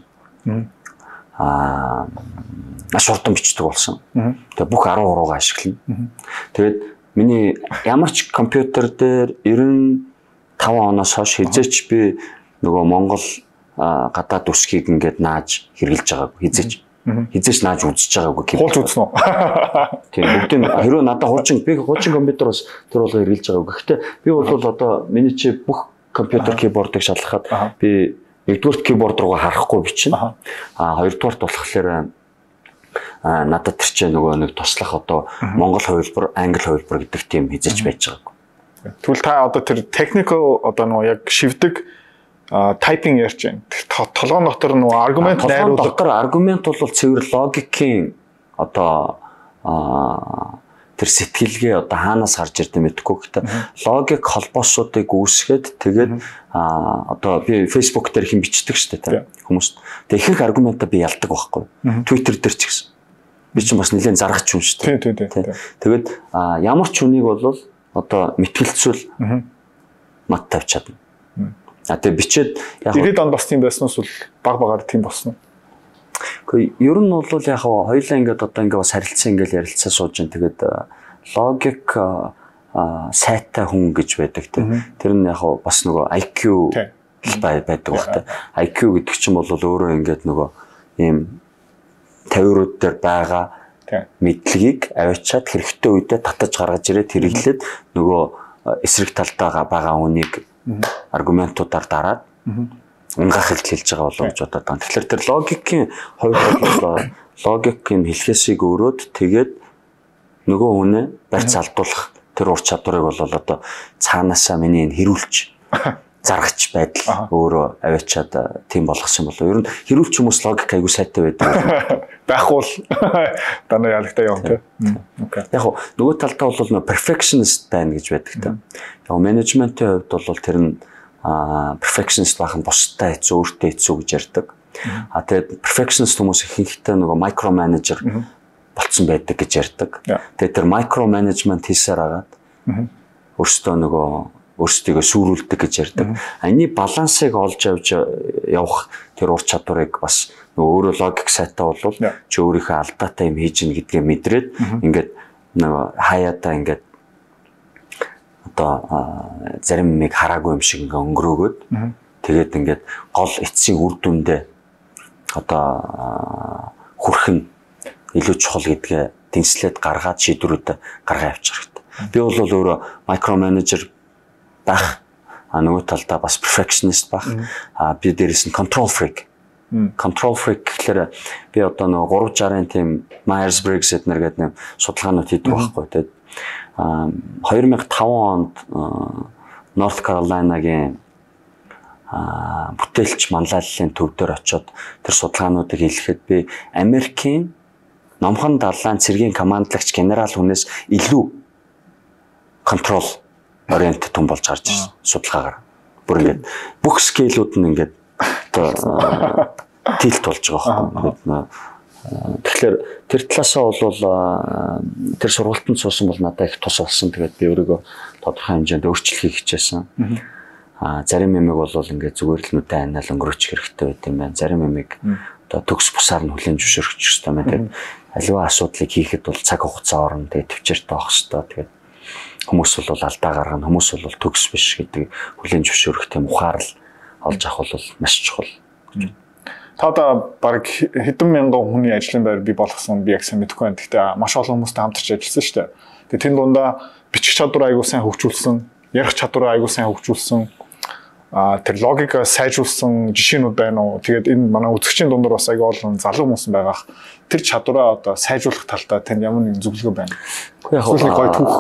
S3: Маш хурдан бичдэг болсон. Тэгээ бүх 13-гаа ашиглана. Тэгээд миний ямар ч компьютер дээр 95 оноос хойш хизээч би нөгөө Монгол гадаад үсгийг ингээд нааж хэрэгжилж байгаагүй хизээч нааж үзэж байгаагүй.
S2: Хуулж үзнэ үү?
S3: Тийм бүгдийн хэрвээ надад хуучин компьютер бас тэр болго хэрэгжилж байгаагүй. Гэхдээ би бол одоо миний чи бүх компьютер keyboard-ыг шалгахад би нэгдүгээр keyboard руугаа харахгүй бичнэ. Хоёрдугаарт болохоор надад тэр чинь нөгөө нэг туслах одоо монгол хувилбар, англи хувилбар гэдэг тийм хизээч байж байгаагүй.
S2: Тэгвэл та одоо тэр technical одоо нөгөө яг шивдэг typing ярьж байна. Толгойн дотор нөгөө аргумент найруулга.
S3: Дотор аргумент бол цэвэр логикийн одоо тэр сэтгэлгээ одоо хаанаас гарч ирдэг мэдэхгүй. Гэхдээ логик холбоосуудыг үүсгээд тэгээд одоо би Facebook дээр хэн бичдэг шүү дээ хүмүүст. Тэгээд ихэнх аргументаа би ялдаг байхгүй. Twitter дээр ч гэсэн. Би ч бас нэлээд заргач юм шүү дээ. Тэгээд ямар ч хүнийг бол одоо мэтгэлцүүл мат тавьж чадна. Тэгээ бичээд
S2: яг 90-д он бас тийм байсан уу баг багаар тийм болсон уу?
S3: Гэхдээ ер нь бол яг хоёлаа ингээд одоо ингээд бас харилцаа ингээд ярилцаа сууж байна. Тэгээд логик сайтай хүн гэж байдаг тийм. Тэр нь яг бас нөгөө IQ байдаг багтай. IQ гэдэг чинь бол өөрөө ингээд нөгөө ийм 50-рууд дээр байгаа мэдлэгийг авчиад хэрэгтэй үедээ татаж гаргаж ирээд хэрэглээд нөгөө эсрэг талдаа байгаа хүнийг аргументуудаар дараад унгаах хэлж байгаа болов гэж бодоод байна. Тэгэхээр тэр логикийн хувьд бол логикийн хэлхээсийг өрөөд тэгээд нөгөө хүнээ барьц алдуулах тэр ур чадварыг бол одоо цаанаасаа миний энэ хэрүүлж заргач байдал өөрөө аваачаад тийм болгосон болов. Ер нь хэрүүлч хүмүүс логик айгуу сайтай байдаг.
S2: Байхгүй л дана ялагтай юм тийм. Окей.
S3: Яг нөгөө талдаа бол нөө perfectionist байна гэж байдаг та. Яг менежментийн хувьд бол тэр нь perfectionist байх нь бусдад хэцүү, өөртөө хэцүү гэж ярьдаг. Тэгээд perfectionist хүмүүс ихэнхдээ нөгөө micromanager болцсон байдаг гэж ярьдаг. Тэгээд тэр micromanagement хийсээр агаад өөртөө нөгөө өөрсдийгөө сүрүүлдэг гэж ярьдаг. Энэний балансыг олж авч явах тэр ур чадварыг бас нөгөө өөрөө логик сайтай болвол чи өөрийнхөө алдаатай юм хийж гин гэдгээ мэдрээд ингээд нөгөө хаяатаа ингээд одоо зарим нэг хараагүй юм шиг ингээ өнгөрөөгөөд тэгээд ингээд гол эцсийн үр дүндээ одоо хүрэх нь илүү чухал гэдгээ тэнцлээд гаргаад шийдвэрүүд гаргаа явуучих хэрэгтэй. Би бол өөрөө micromanager байх нөгөө талдаа бас perfectionist байх би дээрээс нь control freak гэхэлэр би одоо нөгөө 360-ын тийм Myers-Briggs эднэр гэдэг нэг судалгаанууд хийдэг байхгүй. Тэгээд 2005 онд North Carolina-гийн бүтээлч манлайллын төв дээр очиод тэр судалгаануудыг хийлгэхэд би Америкийн номхон далайн цэргийн командлагч генерал хүнээс илүү control ориент том болж гарч ирсэн судалгаагаар. Бүр ингээд бүх скейлүүд нь ингээд тилт болж байгаа байхгүй. Тэгэхээр тэр талаасаа бол тэр сургалтанд суусан бол надад их тус болсон. Тэгээд би өөрийгөө тодорхой хэмжээнд өөрчлөхийг хичээсэн. Зарим юмыг бол ингээд зүгээр л нүдэн анаал өнгөрөөчих хэрэгтэй байт юм байна. Зарим юмыг одоо төгс бусаар нь хүлээн зөвшөөрөх хэрэгтэй юм байна. Тэгээд аливаа асуудлыг хийхэд бол цаг хугацаа орно. Тэгээд төвчээртэй авах хэрэгтэй. Тэгээд хүмүүс бол алдаа гаргана, хүмүүс бол төгс биш гэдэг хүлээн зөвшөөрөх тийм ухаар л олж авах бол маш чухал.
S2: Та одоо баг хэдэн мянган хүний ажлын байр бий болгосон би яг сайн мэдэхгүй байна. Гэхдээ маш олон хүмүүстэй хамтарч ажилласан шүү дээ. Тэгээ тэн дундаа бичих чадвар аягүй сайн хөгжүүлсэн, ярих чадвар аягүй сайн хөгжүүлсэн, тэр логик сайжруулсан жишээнүүд байна уу? Тэгээд энэ манай үзэгчийн дундор бас аягүй олон залуу хүмүүс байгаах. Тэр чадвараа одоо сайжруулах талдаа тань ямар нэгэн зөвлөгөө байна.
S3: Яг гоё түүх.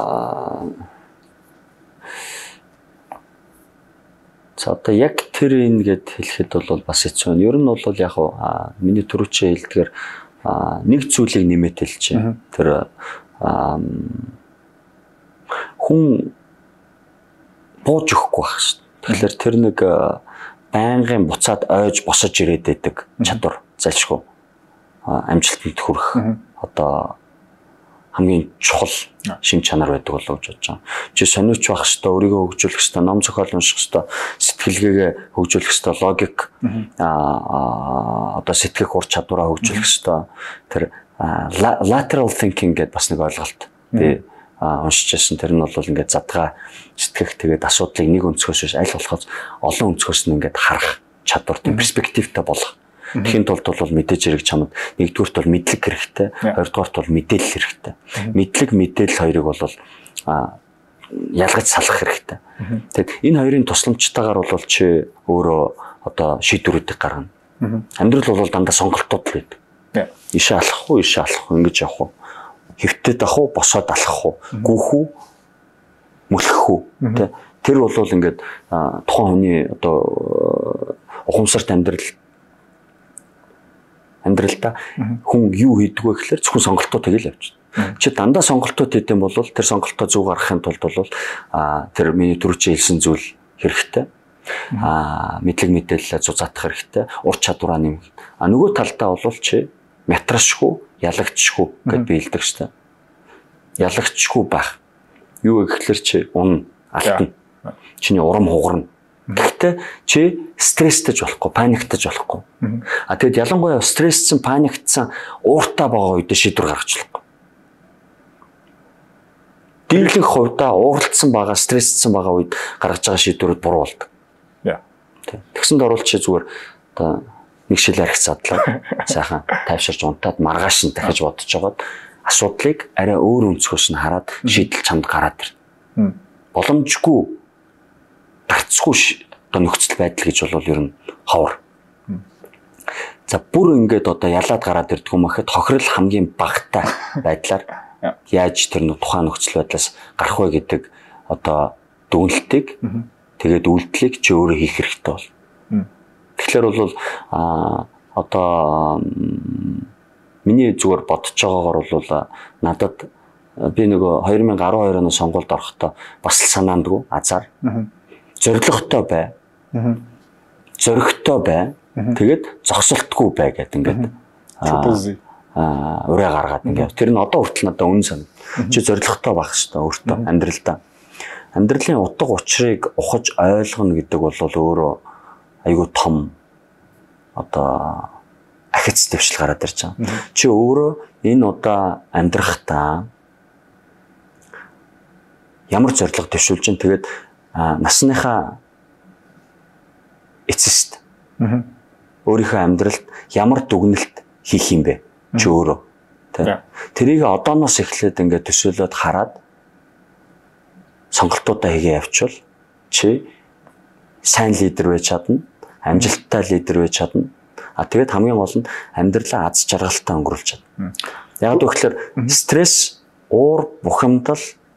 S3: За одоо яг тэр ингээд хэлэхэд бол бас хэцүү байна. Ер нь бол яг миний түрүүчээ хэлдгээр нэг зүйлийг нэмээд хэлчихэ. Тэр хүн бууж өгөхгүй байх шүү. Тэгэхээр тэр нэг байнгын буцаад ойж босож ирээд байдаг чадвар зайлшгүй амжилтанд хүрэх одоо хамгийн чухал шин чанар байдаг болов гэж бодож байгаа. Чи сониуч байх хэвээр өөрийгөө хөгжүүлэх хэвээр ном зохиол унших хэвээр сэтгэлгээгээ хөгжүүлэх хэвээр логик одоо сэтгэх ур чадвараа хөгжүүлэх хэвээр тэр lateral thinking гэдэг бас нэг ойлголт. Би уншижсэн тэр нь бол ингээд задгаа сэтгэх тэгээд асуудлыг нэг өнцгөөс биш аль болохоос олон өнцгөөс нь ингээд харах чадвар тийм перспективтэй болох. Тэхийн тулд бол мэдээж хэрэг чамд нэгдүгürt бол мэдлэг хэрэгтэй, хоёрдугаарт бол мэдээлэл хэрэгтэй. Мэдлэг мэдээлэл хоёрыг бол ялгаж салах хэрэгтэй. Тэгэд энэ хоёрын тусламжтайгаар бол чи өөрөө одоо шийдвэрүүдийг гаргана. Амьдрал бол дандаа сонголтууд л байдаг. Ишээ алах уу, ишээ алах уу, ингэж явах уу? Хэвтээд авах уу, босоод алах уу, гүөх үү, мөлхөх үү? Тэр бол ингээд тухайн хүний одоо ухамсарт амьдралдаа хүн юу хийдэг вэ гэхээр зөвхөн сонголтоо тэгэл явчихна. Чи дандаа сонголтоо хийдэм бол тэр сонголтоо зөв гаргахын тулд бол тэр миний түрүүчээ хэлсэн зүйл хэрэгтэй. Мэдлэг мэдээлэлээ зузаатах хэрэгтэй. Ур чадвараа нэмэх. Нөгөө талдаа бол чи матрашгүй, ялагдчихгүй гэд би хэлдэг шүү дээ. Ялагдчихгүй байх. Юу гэхээр чи унна, алтна. Чиний урам хугарна. Гэхдээ чи стресстэж болохгүй, паниктаж болохгүй. Тэгэд ялангуяа стресссэн, паниктсан, ууртай байгаа үед шийдвэр гаргаж болохгүй. Дийлэнх хувьдаа ууралдсан байгаа, стресссэн байгаа үед гаргаж байгаа шийдвэрүүд буруу болдог. Тэгсэнд оруулж чи зүгээр одоо нэг шил арх задлаа. Сайхан тайвширч унтаад маргааш нь дахиж бодож жагаад асуудлыг арай өөр өнцгөөс нь хараад шийдэл чамд гараад ирнэ. Боломжгүй гарцгүй одоо нөхцөл байдал гэж бол ер нь ховор. За бүр ингээд одоо ялаад гараад ирдэг юм ахэд хохирол хамгийн багатай байдлаар яаж тэр тухайн нөхцөл байдлаас гарах вэ гэдэг одоо дүгнэлтийг тэгээд үйлдэлийг чи өөрөө хийх хэрэгтэй бол. Тэгэхээр бол одоо миний зүгээр бодож байгаагаар бол надад би нөгөө 2012 оны сонгуульд орохдоо бас л санаандгүй азар. Зоригтой бай. Зоригтой бай. Тэгээд зогсолтгүй бай гэдэг ингээд ураа гаргаад ингээд тэр нь одоо хүртэл надад үнэн санаа. Чи зоригтой байх хэрэгтэй өөртөө амьдралдаа. Амьдралын утга учирыг ухаж ойлгоно гэдэг бол өөрөө айгүй том одоо ахиц дэвшил гараад ирж байгаа. Чи өөрөө энэ удаа амьдрахтаа ямар зорилго дэвшүүлж чинь тэгээд насныхаа эцэст өөрийнхөө амьдралд ямар дүгнэлт хийх юм бэ чи өөрөө тий. Тэрийг одооноос эхлээд ингээд төсөөлөд хараад сонголтуудаа хийгээ явуучвал чи сайн лидер байж чадна, амжилттай лидер байж чадна. Тэгээд хамгийн гол нь амьдралаа аз жаргалтай өнгөрүүлж чадна. Яг тэгэхээр стресс, уур бухимдал,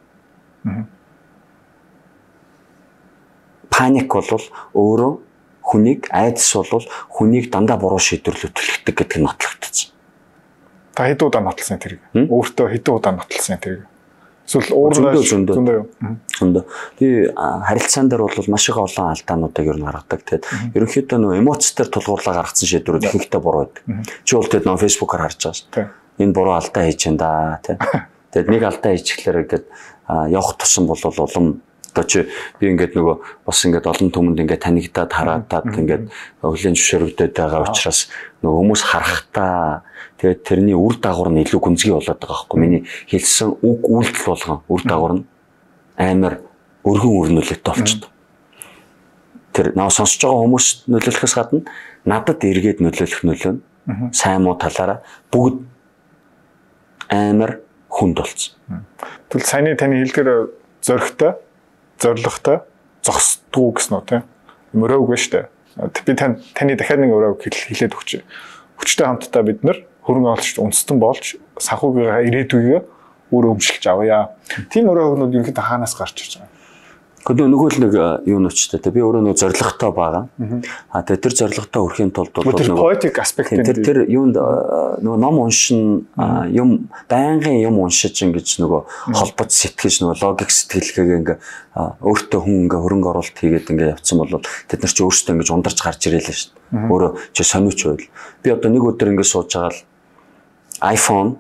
S3: паник бол өөрөө хүнийг айдас бол хүнийг дандаа буруу шийдвэрлэлд төлөвлөдөг гэдэг нь нотлогдсон.
S2: Та хэд удаа нотлсон тэрийг? Өөртөө хэдэн удаа нотлсон тэрийг? Эсвэл зөндөө. Би харилцаан дээр бол маш их олон алдаануудыг ер нь гаргадаг. Тэгээд ерөнхийдөө нөгөө эмоцтой тулгуурлаа гаргасан шийдвэрүүд ихэнхдээ буруу байдаг. Чи бол тэгээд нөгөө фэйсбүүкээр харж байгаа шүү дээ. Энэ буруу алдаа хийж энэ да тий. Тэгээд нэг алдаа хийчихлээр ингээд явах тусам бол улам одоо чи би ингээд нөгөө бас ингээд олон түмэнд ингээд танигдаад хараадаад ингээд хөлийн зөвшөөрөгдөд байгаа учраас нөгөө хүмүүс харахтаа тэгээд тэрний үр дагавар нь илүү гүнзгий болоод байгаа байхгүй. Миний хэлсэн үг үйлдэл болгон үр дагавар нь амар өргөн өрнөлттэй болчихдог. Тэр наа сонсож байгаа хүмүүс нөлөөлөхөөс гадна надад эргээд нөлөөлөх нөлөө нь сайн муу талаараа бүгд амар хүнд болцсон. Тэгвэл саяны таны хэлдгээр зоригтой, зоригтой, зогсдгүй гэсэн үү те? Мөрөөг ба штэ. Би таны дахиад нэг өрөөг хэлээд өгч. Хүчтэй хамтдаа бид нар хөрөнгө оруулагч үндэстэн болж санхүүгийн ирээдүйгээ өөрөө өмшилж авъя. Тийм өрөөгнүүд ерөнхийдөө хаанаас гарч ирж байгаа?
S3: Гэхдээ нөгөө л нэг юу нүчтэй те би өөрөө нөгөө зоригтой байгаа. Тэгээд тэр зоригтой хүрэхийн тулд бол
S2: нөгөө поэтик аспект
S3: тэр юунд нөгөө ном уншин юм байнгын юм уншиж ингэж нөгөө холбож сэтгэж нөгөө логик сэтгэлгээгээ ингээ өөртөө хүн ингээ хөрөнгө оруулалт хийгээд ингээ явцсан бол тэд нар ч өөрсдөө ингээ ундарч гарч ирээлээ шүү дээ. Өөрөө чи сониуч байл. Би одоо нэг өдөр ингээ сууж байгаа л iPhone,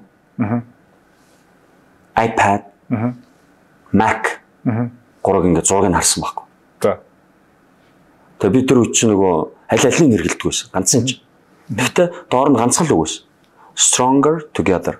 S3: iPad, Mac гурыг ингээд зургийг харсан байхгүй.
S2: За.
S3: Тэгээ би тэр үуч нөгөө аль-алийг нэргэлдэг байсан. Ганцхан ч. Гэхдээ доор нь ганцхан л үг байсан. Stronger together.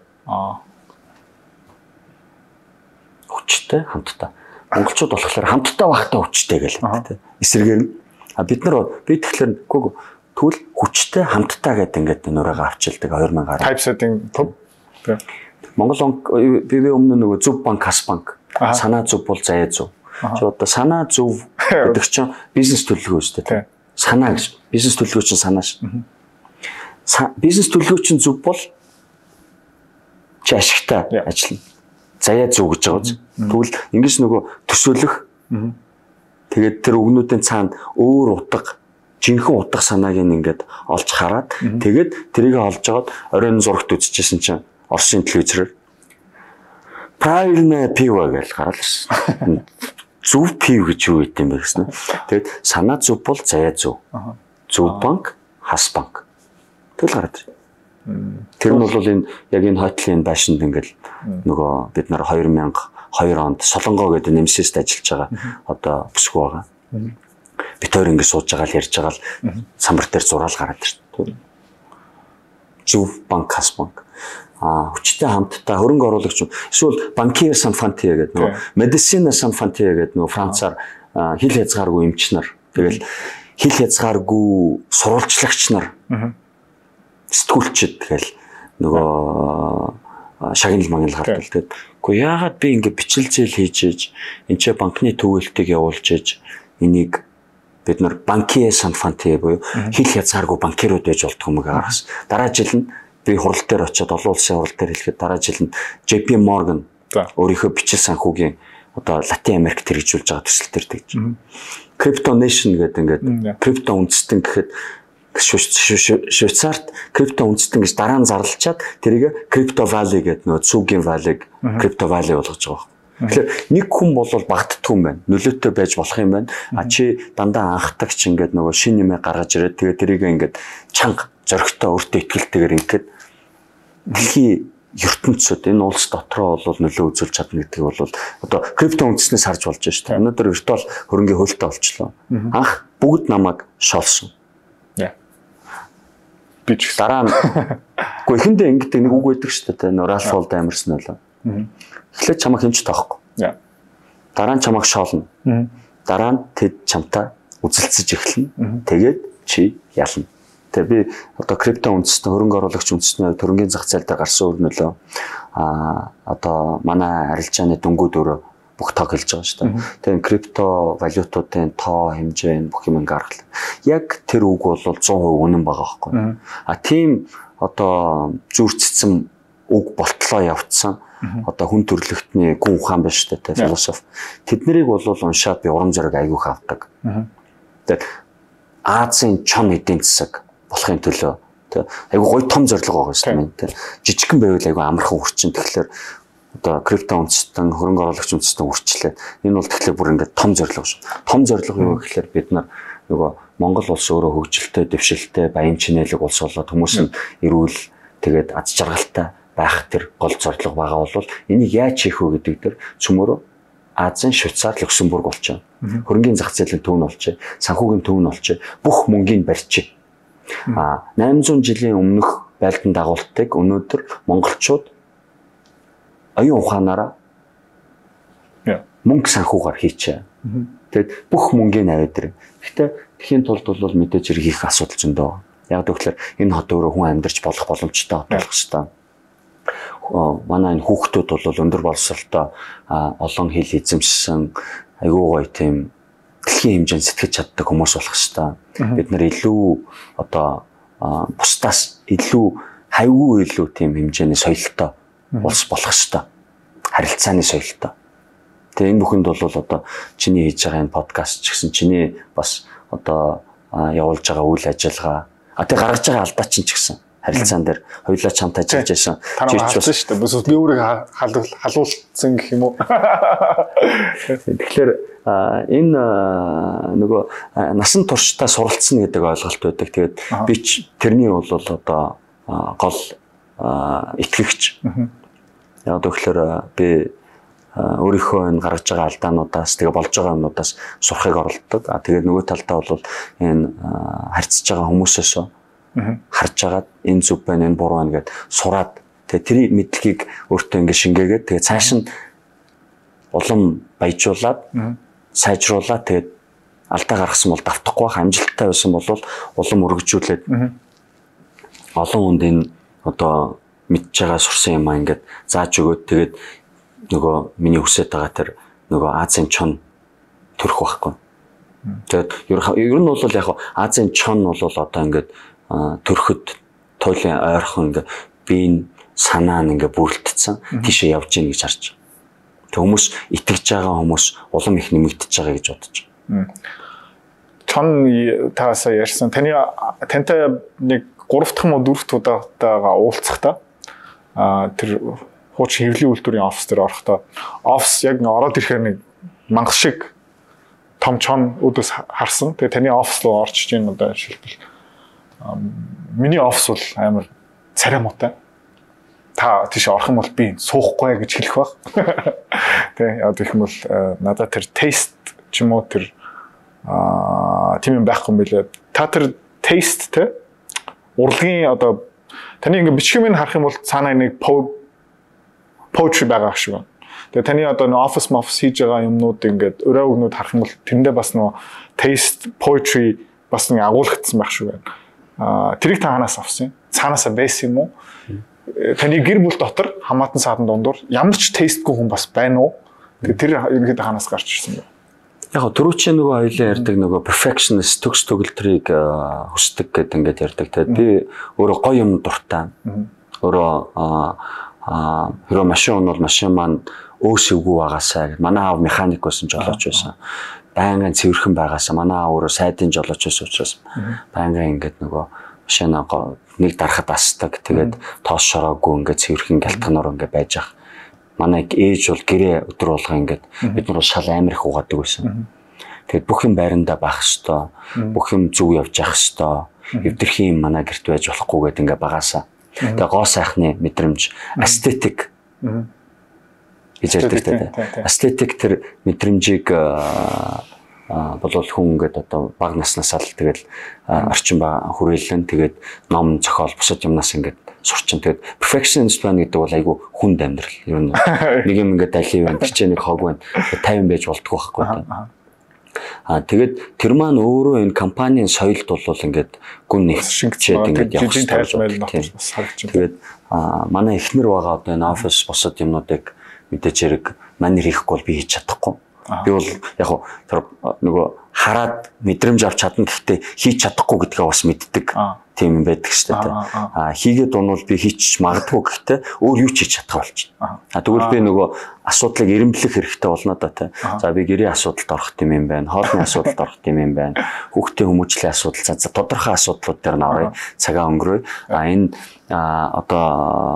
S3: Хүчтэй хамтдаа. Монголчууд болохоор хамтдаа байхдаа хүчтэй гэл тэ. Эсрэгээр нь бид нар би тэгэхээр тэгвэл хүчтэй хамтдаа гэдэг ингээд нураагаа авчилдаг 2010.
S2: Type setting топ.
S3: Монгол би өмнө нөгөө зөв банк, хас банк. Санаа зөв бол заяа зөв. Чи одоо санаа зөв гэдэг чинь бизнес төлөвлөгөө шүү дээ. Санаа гэж. Бизнес төлөвлөгөө чинь санаа ш. Бизнес төлөвлөгөө чинь зөв бол чи ашигтай ажиллана. Заяа зөв гэж байгаа үз. Тэгвэл ингээс нөгөө төсөөлөх тэгээд тэр өгнүүдийн цаана өөр утга, жинхэнэ утга санааг ингээд олж хараад тэгээд тэрийг олж аваад оройн зурагт үзчихсэн чинь Оросын телевизээр правильное пиво гэж гараад ирсэн. Зөв пив гэж юу гэдэг юм бэ гэсэн. Тэгээд санаа зөв бол заяа зөв. Зөв банк, хас банк. Тэгэл гараад ирсэн. Тэр нь бол энэ яг энэ хойтлын байшинд ингээл нөгөө бид нар 2002 онд Солонгоо гэдэг нэмсэст ажиллаж байгаа одоо бүсгүй байгаа. Бид хоёр ингэ сууж байгаа л ярьж байгаа л самбар дээр зураал гараад ирсэн. Зөв банк, хас банк. Хүчтэй хамтдаа хөрөнгө оруулагч эсвэл банкир санфантия гэдэг нөгөө медицина санфантия гэдэг нөгөө Францаар хил хязгааргүй эмч нар тэгэл хил хязгааргүй сурвалжлагч нар сэтгүүлчид тэгэл нөгөө шагнал мангал гардаг тэгээд яагаад би ингэ бичил зээл хийж ээж энэ ч банкны төвөлтийг явуулж ээж энийг бид нар банкие санфанте буюу хил хязгааргүй банкирууд байж болтго юм гаргасан. Дараа жил нь би хурал дээр очиод олон улсын хурал дээр хэлэхэд дараа жил нь JP Morgan өөрийнхөө бичил санхүүгийн одоо Латин Америкт хэрэгжүүлж байгаа төсөл төр тэгж. Crypto Nation гэдэг ингээд крипто үндэстэн гэхэд Швейцарт крипто үндэстэн гэж дараа нь зарлалчаад тэрийг Crypto Valley гэдэг нөө цүгийн Valley-г Crypto Valley болгож байгаа. Тэгэхээр нэг хүн бол багтдаггүй юм байна. Нөлөөтэй байж болох юм байна. А чи дандаа анхдагч ингээд нөгөө шин нэмээ гаргаж ирээд тэгээ тэрийг ингээд чанга зоригтой өөртөө ихтгэлтэйгээр ингээд дэлхийн ертөнцид энэ улс дотроо бол нөлөө үзүүлж чадна гэдгийг бол одоо крипто үндэснээс харж болж байна шүү дээ. Өнөөдөр виртуал хөрөнгөний хуультай болчлоо. Анх бүгд намайг шолсон.
S2: Би ч
S3: дараа нь үгүй эхэндээ ингэдэг нэг үг байдаг шүү дээ. Ральф Волдо амарсан болоо. Эхлээд чамайг хэмж тоохгүй. Дараа нь чамайг шоолно. Дараа нь тэд чамтай үзэлцэж эхэлнэ. Тэгээд чи ялна. Тэгээ би одоо крипто үндэстэн хөрөнгө оруулагч үндэстний төрөнгийн зах зээл дээр гарсан үр нөлөө одоо манай арилжааны дөнгүүд өөрөө бүх тог хэлж байгаа шүү дээ. Тэгээ крипто валютуудын тоо хэмжээ бүх юм гаргал. Яг тэр үг бол 100% үнэн байгаа байхгүй. Тийм одоо зүрцсэн үг болтлоо явцсан. Одоо хүн төрлөختний гүн ухаан байна шүү дээ, философи. Тэднийг бол уншаад би урам зориг айгүйх авдаг. Тэгээд Азийн чон эдийн засаг болохын төлөө айгүй гоё том зорилго байгаа шүү дээ. Жижигхэн байвал айгүй амархан хүрчин. Тэгэхээр одоо крипто үндэстэн хөрөнгө оруулагч үндэстэн үрчлээ. Энэ бол тэгэхээр бүр ингээд том зорилго шүү. Том зорилго юу гэхээр бид нар нөгөө Монгол улс өөрөө хөгжилтэй, дэвшилтэй, баян чинэлэг улс болоод хүмүүс нь эрүүл тэгээд аз жаргалтай байх тэр гол зорилго байгаа бол энийг яаж хийх вэ гэдэг дээр цөмөрөө Азийн Швейцар, Люксембург болчихно. Хөрөнгөний зах зээлийн төв нь болчих, санхүүгийн төв нь болчих, бүх мөнгийг барьчих. 800 жилийн өмнөх байлдан дагуултыг өнөөдөр монголчууд оюун ухаанаараа мөнгө санхүүгаар хийчээ. Тэгээд бүх мөнгийг аваад ирээ. Гэхдээ тэхийн тулд бол мэдээж хэрэг их асуудал зөндөө. Яг гэвэл энэ хот өөрөө хүн амьдарч болох боломжтой хот болох хэвээр. Манай энэ хүүхдүүд бол өндөр боловсролтой олон хэл эзэмшсэн айгүй гоё тийм дэлхийн хэмжээнд сэтгэж чаддаг хүмүүс болох хэвээр. Бид нар илүү одоо бусдаас илүү хавьгүй илүү тийм хэмжээний соёлтой улс болох хэвээр. Харилцааны соёлтой. Тэгээ энэ бүхэнд бол одоо чиний хийж байгаа энэ подкаст ч гэсэн чиний бас одоо явуулж байгаа үйл ажиллагаа тэгээ гаргаж байгаа алдаа чинь ч гэсэн харилцаан дээр хоёулаа чамд ажиллаж байсан.
S2: Чи ч бас шүү дээ. Бус би өөрийг халуулсан гэх юм уу?
S3: Тэгэхээр энэ нөгөө насан туршдаа суралцсан гэдэг ойлголт байдаг. Тэгээд би ч тэрний бол одоо гол итгэгч. Яг тэгэхээр би өөрийнхөө энэ гаргаж байгаа алдаануудаас тэгээ болж байгаа юмнуудаас сурахыг оролддог. Тэгээд нөгөө талдаа бол энэ харьцаж байгаа хүмүүсээс харж агаад энэ зүг байна, энэ буруу байна гэд сураад тэгээ тэрийн мэдлэгийг өөртөө ингэ шингээгээд тэгээ цааш нь улам баяжуулаад сайжруулаад тэгээд алдаа гаргасан бол давтахгүй байх, амжилттай байсан бол улам өргөжүүлээд олон хүнд энэ одоо мэдж байгаа сурсан юм аа ингээд зааж өгөөд тэгээд нөгөө миний хүсэж байгаа тэр нөгөө Азийн чон төрөх байхгүй. Тэгээд ер нь бол яг Азийн чон бол одоо ингээд төрөхөд туйлын ойрхон ингээ биеийн санаа нь ингээ бүрэлдсэн тийшээ явж гин гэж харж. Тэг хүмүүс итгэж байгаа хүмүүс улам их нэмэгдэж байгаа гэж бодож байна.
S2: Чон таасаа ярьсан. Тантай нэг 3 дахь муу 4 дахь удаатайгаа уулзахдаа тэр хуучин хэвлэлийн үйлдвэрийн офис дээр орохдоо офис яг ороод ирэхээр нэг мангас шиг том чон өдөөс харсан. Тэгээ таны офис руу орж ийн одоо шилбэл миний офис бол амар царай муутай. Та тийш орох юм бол би суухгүй гэж хэлэх баг. Тэ яа гэх юм бол надад тэр taste ч юм уу тэр тийм юм байхгүй юм билээ. Та тэр taste тэ урлагийн одоо таны ингээ бичиг юм харах юм бол цаанаа нэг poetry байгаа шиг байна. Тэгээ таны одоо нэг office хийж байгаа юмнууд ингээд өрөө өгнүүд харах юм бол тэрэндээ бас нөө taste poetry бас нэг агуулгдсан байх шиг байна. Тэрийг та ханаас авсан юм? Цаанаасаа байсан юм уу? Таны гэр бүл дотор хамаатан саадан дундуур ямар ч tasteгүй хүн бас байна уу? Тэгээ тэр ерөнхийдөө ханаас гарч ирсэн юм.
S3: Яг түрүүчийн нөгөө хоёлын ярьдаг нөгөө perfectionist төгс төгөлтрийг хүсдэг гэдэг ингээд ярьдаг. Тэгээд би өөрөө гоё юм дуртай. Өөрөө хэрэв машин унвал машин маань өөсөвгүй байгаасаа манай аав механик байсан жолооч байсан. Байнгын цэвэрхэн байгаасаа манай аав өөрөө сайдын жолооч байсан учраас байнгын ингээд нөгөө машинаа нэг дарахад асдаг. Тэгээд тоос шороогүй ингээд цэвэрхэн гялтганаар ингээд байж ах. Манай ээж бол гэрээ өдөр болго ингээд бид нар шал амир их угаадаг байсан. Тэгээд бүх юм байрандаа байх хэвээр, бүх юм зөв явж явах хэвээр, эвдэрхийн юм манай гэрт байж болохгүй гэдэг ингээд багаасаа. Тэгээд гоо сайхны мэдрэмж, эстетик гэж ярьдаг тийм. Эстетик тэр мэдрэмжийг болол хүн ингээд одоо баг наснаас л тэгэл орчин ба хүрээлэн тэгээд ном зохиол бусад юмнаас ингээд сурчин. Тэгээд perfectionist байна гэдэг бол айгүй хүнд амьдрал. Ер нь нэг юм ингээд алив байна, чи нэг хог байна. 50 байж болтгоо байхгүй. Тэгээд тэр маань өөрөө энэ компанийн соёлд бол ингээд гүн нэг шингэчээд ингээд явах хэрэгтэй. Тэгээд манай эхнэр байгаа одоо энэ офис босод юмнуудыг мэдээж хэрэг манер хийхгүй бол би хийж чадахгүй. Би бол яг тэр нөгөө хараад мэдрэмж авч чадна гэхдээ хийж чадахгүй гэдгээ бас мэддэг тийм юм байдаг шүү дээ. Хийгээд унвал би хийчих магадгүй гэхдээ өөр юу ч хийж чадах болчихно. Тэгвэл би нөгөө асуудлыг эренблэх хэрэгтэй болно да тий. За би гэрийн асуудалд орох юм байна. Хоолны асуудалд орох юм байна. Хүүхдийн хүмүүжлийн асуудал за тодорхой асуудлууд дээр нь орё. Цагаа өнгөрөөе. Энэ одоо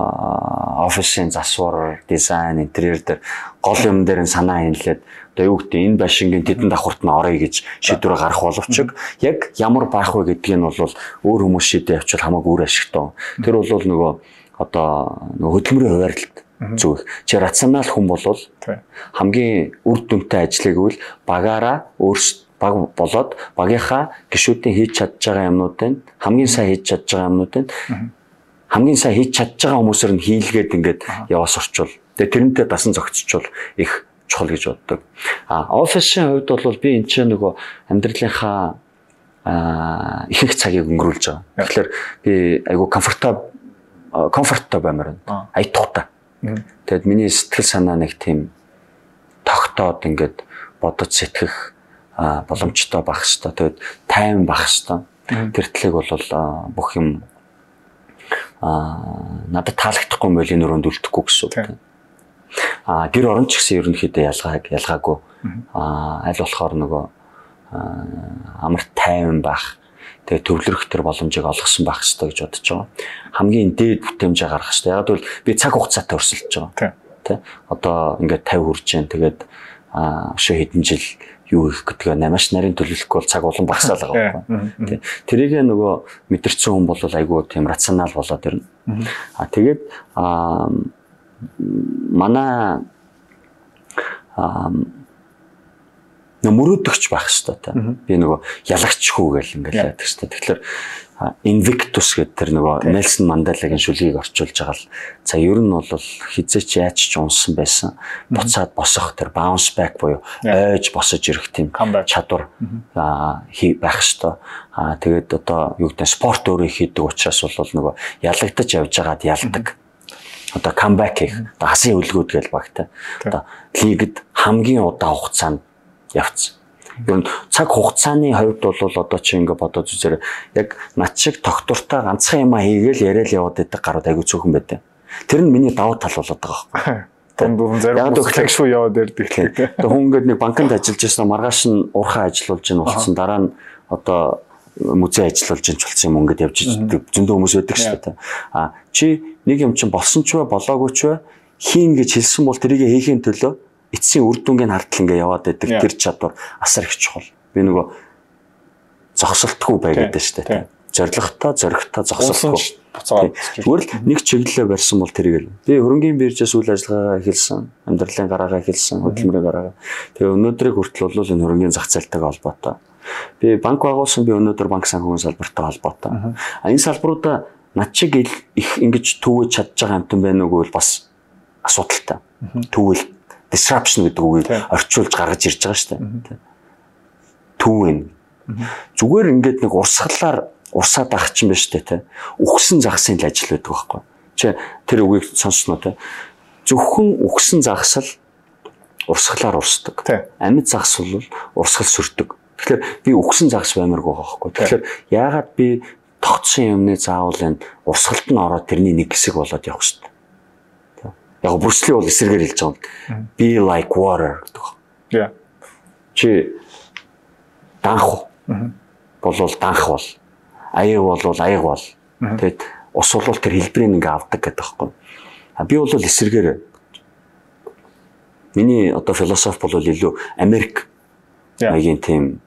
S3: офисын засвар, дизайн, интерьер дээр гол юм дээр нь санаа хянлаад одоо юу гэдэг энэ байшингийн тэдэн давхурт нь орё гэж шийдвэр гарах боловч яг ямар байх вэ гэдгийг нь бол өөр хүмүүс шийдээ явуул хамаагүй өөр ашигтай. Тэр бол нөгөө одоо нөгөө хөдөлмөрийн хуваарлалт зүг. Чи рационал хүн болвол хамгийн үр дүнтэй ажлыг үл багаараа баг болоод багийнхаа гишүүдийн хийж чадж байгаа юмнуудын хамгийн сайн хийж чадж байгаа юмнуудын хамгийн сайн хийж чадж байгаа хүмүүсээр нь хийлгээд ингээд яваас орчвол тэгээ тэрнтэй дасан зохицчвол их чухал гэж боддог. Офисын хувьд бол би энэ ч нөгөө амьдралынхаа ихэнх цагийг өнгөрүүлж байгаа. Тэгэхээр би айгу комфорттой баймаар байна. Аятухтай. Тэгэд миний сэтгэл санаа нэг тийм тогтоод ингээд бодож сэтгэх боломжтой байх хэвээр. Тэгэд тайван байх хэвээр. Тэр талыг бол бүх юм надад таалагдахгүй байл энэ өрөөнд үлдэхгүй гэсэн үг. Гэр орон ч гэсэн ерөнхийдөө ялгаагүй. Аль болохоор нөгөө амар тайван байх. Тэгээ төвлөрөх төр боломжийг олгосон байх хэрэгтэй гэж бодож байгаа. Хамгийн дээд бүтээмжээ гаргах хэрэгтэй. Яг бол би цаг хугацаатай өрсөлдөж байгаа. Тэ. Одоо ингээд 50 хүрч जैन. Тэгээд өшөө хэдэн жил юу их гэдгээ намаш нарийн төлөвлөхгүй бол цаг улам багасаал байгаа байхгүй. Тэ. Тэрийг нөгөө мэдэрсэн хүн бол айгүй тийм рационал болоод ирнэ. Тэгээд манай мөрөөдөгч байх хэвээр. Би нөгөө ялагчгүй гэл ингээл байдаг хэвээр. Тэгэхээр Invictus гэдэг тэр нөгөө Нельсон Манделагийн шүлгийг орчуулж байгаа л за ер нь бол хизээч яаж ч унсан байсан. Буцаад босох тэр bounce back буюу ойж босож ирэх тийм чадвар байх хэвээр. Тэгээд одоо юу гэдэг спорт өөрөө хийдэг учраас бол нөгөө ялагдаж явж байгаад ялдаг. Одоо comeback хийх, хасын үлгүүд гэл багтай. Одоо лигд хамгийн удаан хугацаанд явц. Ер нь цаг хугацааны хувьд бол одоо чи ингээ бодоод үзээрэй. Яг над шиг тогтвортой ганцхан юм хийгээл яриад яваад байдаг гарууд айгүй цөөхөн байдаг. Тэр нь миний давуу тал болоод байгаа байхгүй.
S2: Дунд зарим хүмүүс шүү яваад ирдэг.
S3: Тэгээ хүн ингээд нэг банкнд ажиллаж байсан маргааш нь урхаа ажиллуулж ийн болсон дараа нь одоо музей ажиллуулж ийн болсон юм ингээд явж зөндөө хүмүүс байдаг шүү дээ. Чи нэг юм чинь болсон ч бай болоогүй ч бай хийн гэж хэлсэн бол тэрийг хийхийн төлөө эцсийн үр дүнгийн хартал ингээ яваад байдаг тэр чадвар асар их чухал. Би нөгөө зогсолтгүй байгаад байна шүү дээ. Зоригтой, зогсолтгүй. Зүгээр л нэг чиглэлээ барьсан бол тэрийг л. Би хөрөнгөний биржээс үйл ажиллагаагаа эхэлсэн, амьдралын гараагаа эхэлсэн, хөдөлмөрийн гараагаа. Тэгээ өнөөдрийг хүртэл бол энэ хөрөнгөний зах зээлтэйгээ холбоотой. Би банк байгуулсан, би өнөөдөр банк санхүүгийн салбартай холбоотой. Энэ салбаруудаа над шиг их ингэж төвөж чадж байгаа юмтан байна уугүй бол бас асуудалтай. Төвөл disruption гэдэг үгийг орчуулж гаргаж ирж байгаа шүү дээ. Түүэн. Зүгээр ингээд нэг урсаад ах чинь байна шүү дээ, тэ. Үхсэн загсын л ажил байдаг байхгүй. Чи тэр үгийг сонссноо тэ. Зөвхөн үхсэн загсал урсгалаар урсдаг.
S2: Тийм.
S3: Амьд загас бол урсгал сүрдэг. Тэгэхээр би үхсэн загас баймаргүй байхгүй. Тэгэхээр яагаад би тогтсон юмны заавал энэ урсгалд нь ороод тэрний нэг хэсэг болоод явах шүү дээ. Яг Брюс Ли бол эсрэгээр хэлж байгаа юм. Be like water гэдэг.
S2: Yeah.
S3: Чи данх болвол данх бол, аяг болвол аяг бол. Тэгэд ус бол тэр хэлбэрийг ингээ авдаг гэдэг байхгүй. Би бол эсрэгээр миний одоо философи бол илүү Америк маягийн тийм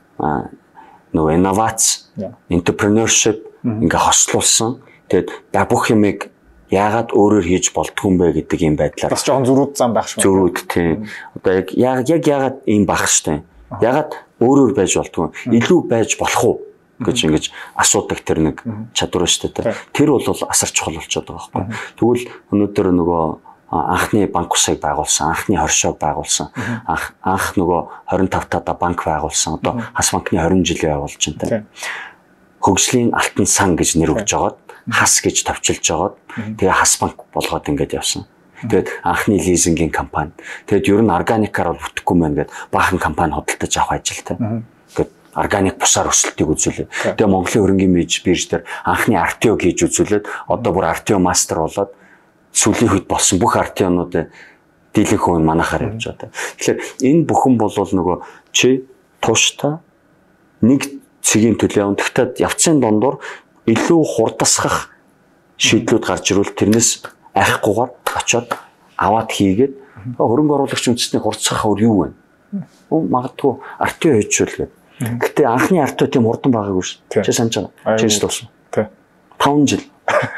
S3: нөгөө инновац, entrepreneurship ингээ хослуулсан. Тэгэд бүх юмыг яагаад өөрөөр хийж болдгүй юм бэ гэдэг юм байдлаар.
S2: Бас жоохон зөрүүд зам байх шүү.
S3: Зөрүүд тийм. Одоо яг яагаад ийм байх штэ. Яагаад өөрөөр байж болдгүй, илүү байж болох уу гэж ингэж асуудаг тэр нэг чадвар шүү дээ. Тэр бол асар чухал болчиход байгаа байхгүй. Тэгвэл өнөөдөр нөгөө анхны банк усыг байгуулсан, анхны хоршоог байгуулсан, анх нөгөө 25 таа банк байгуулсан. Одоо хас банкны 20 жилийн явуулж байна. Хөгжлийн алтан сан гэж нэр өгж жагаад, хас гэж товчилж жагаад, тэгээ хас банк болгоод ингэж явсан. Тэгээд анхны лизингийн компани. Тэгээд ер нь органикаар бол бүтэхгүй мэн гэд баахан компани хөдөлтөж авах ажилтай. Гэт органик бусаар өсөлтийг үзүүлээ. Тэгээд Монголын хөрөнгөний бирж дээр анхны RTO хийж үзүүлээд одоо бүр RTO мастер болоод сүүлийн үед болсон бүх RTO-нууд дийлэнх хүн манахаар явж байгаа. Тэгэхээр энэ бүхэн бол нөгөө чи тууштай нэг цэгийн төлөө явна. Тэгтээ явцын дондор илүү хурдасгах шийдлүүд гарч ирвэл тэрнээс айхгүйгээр очиод аваад хийгээд хөрөнгө оруулагч үндэсний хурцсах хавар юу вэ? Магадгүй RTO хийчихвэл гээд. Гэтэ анхны RTO тийм хурдан байгаагүй шүү. Чи санаж байгаа. Чи болсон.
S2: Тий.
S3: 5 жил.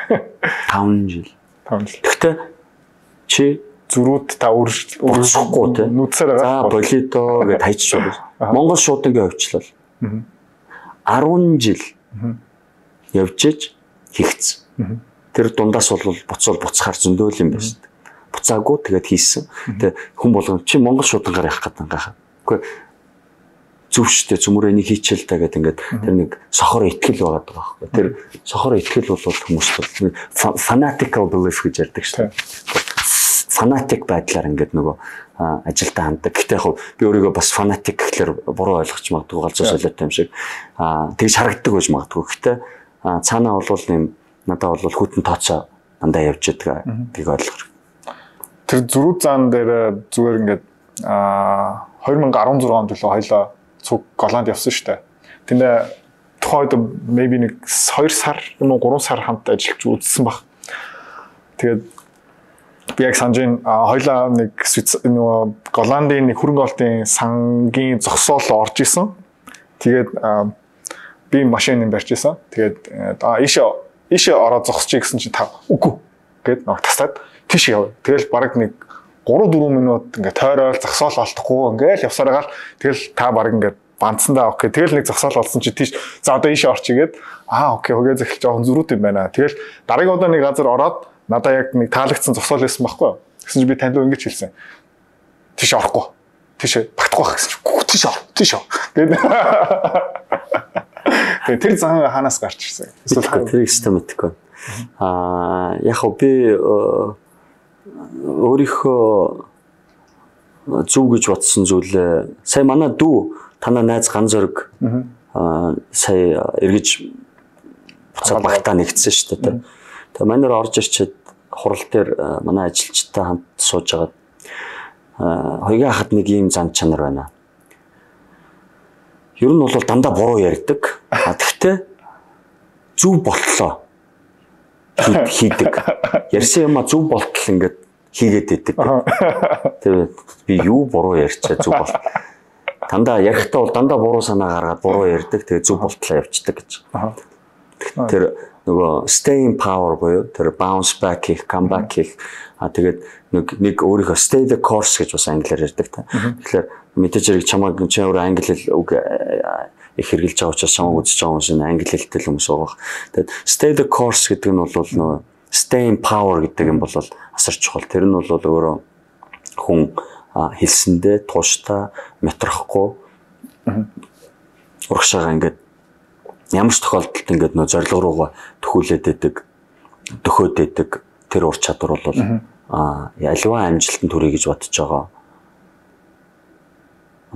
S3: 5 жил. Гэтэ чи
S2: зөрүүд та
S3: өөрсөхгүй тий.
S2: Нүцээр
S3: байгаа. За болидо гэд хайчих шүү. Монгол шууд ингээ хувьчлал. 10 жил явж иж хийгдсэн. Тэр дундаас бол буцахаар зөндөөл юм байна шүү дээ. Буцаагүй тэгээд хийсэн. Тэгээ хүн болгон чи Монгол шуудангаар явах гэдэг гахаа. Үгүй зөв шүү дээ. Зүмөр энийг хийчихэл та гэдэг ингээд тэр нэг сохор итгэл байгаа даа байхгүй. Тэр сохор итгэл бол хүмүүст fanatical belief гэж ярьдаг шүү дээ. Фанатик байдлаар ингээд нөгөө ажилдаа ханддаг. Гэтэ яг би өөрийгөө бас фанатик гэхэлэр буруу ойлгож магадгүй галзуу солиотой юм шиг тэгж харагддаг байж магадгүй. Гэтэ цаанаа бол нэм надад бол хүтэн тооцоо дандаа явж байгаа тийг ойлгох.
S2: Тэр зөрүүд зан дээр зүгээр ингээд 2016 онд лөө хоёлоо цуг Голланд явсан шүү дээ. Тэндээ тухайд maybe нэг 2 сар юм уу 3 сар хамт ажиллаж үзсэн баг. Тэгээд би яг санджин хоёлаа нэг нөгөө Голландын нэг хөрөнгө оолтын сангийн зогсоол орж исэн. Тэгээд би машин барьж исэн. Тэгээд ийшээ ороод зогсчих гэсэн чинь та үгүй гэд нэг тастаад тийш яв. Тэгэл бараг нэг 3-4 минут ингээ тойрол зогсоол олдохгүй ингээл явсаар гаал тэгэл та бараг ингээ бандсандаа окей тэгэл нэг зогсоол олсон чи тийш за одоо ийшээ орчихгээд окей хөгээ захилж жоохон зөрүүт юм байна. Тэгэл дараагийн удаа нэг газар ороод надаа яг нэг таалагдсан зогсоол байсан байхгүй. Гэсэн чи би танд ингэж хэлсэн. Тийш орохгүй. Тийш багтахгүй гэсэн чи тийш ор. Тэгээд тэр зан ханаас гарч ирсэн.
S3: Тэр систематик. Яг би өөрийнхөө зүг гэж бодсон зүйлээ сая манай дүү танаа найз ган зөрг сая эргэж буцаад багтаа нэгдсэн шүү дээ. Тэгээ манайр орж ирчээд хурал дээр манай ажилчтай хамт сууж агаад хоёрын хахад нэг ийм зан чанар байна. Ер нь бол дандаа буруу ярьдаг. Гэхдээ зөв болтлоо хийдэг. Ярьсан юм зөв болтол ингээд хийгээд идэг. Тэр би юу буруу ярьчаа зөв болт. Дандаа ярихдаа бол дандаа буруу санаа гаргаад буруу ярьдаг. Тэгээ зөв болтлоо явчихдаг гэж. Тэр нөгөө staying power буюу тэр bounce back хийх, come back хийх. Тэгээд нэг өөрийнхөө stay the course гэж бас англиар ярьдаг та. Тэгэхээр мэдээж хэрэг чамайг чи өөр англи хэл үг их хэрэгжилж байгаа учраас чамайг үзэж байгаа хүмүүс англи хэлтэй хүмүүс байгаа. Тэгээд stay the course гэдэг нь бол нөгөө staying power гэдэг юм бол асар чухал. Тэр нь бол өөрөө хүн хэлсэндээ тууштай метрахгүй урагшаага ингээд ямар ч тохиолдолд ингээд нөө зорилго руугаа төхүүлээд идэг, дөхөөд идэг тэр ур чадвар бол аливаа амжилтанд хүрэх гэж бодож байгаа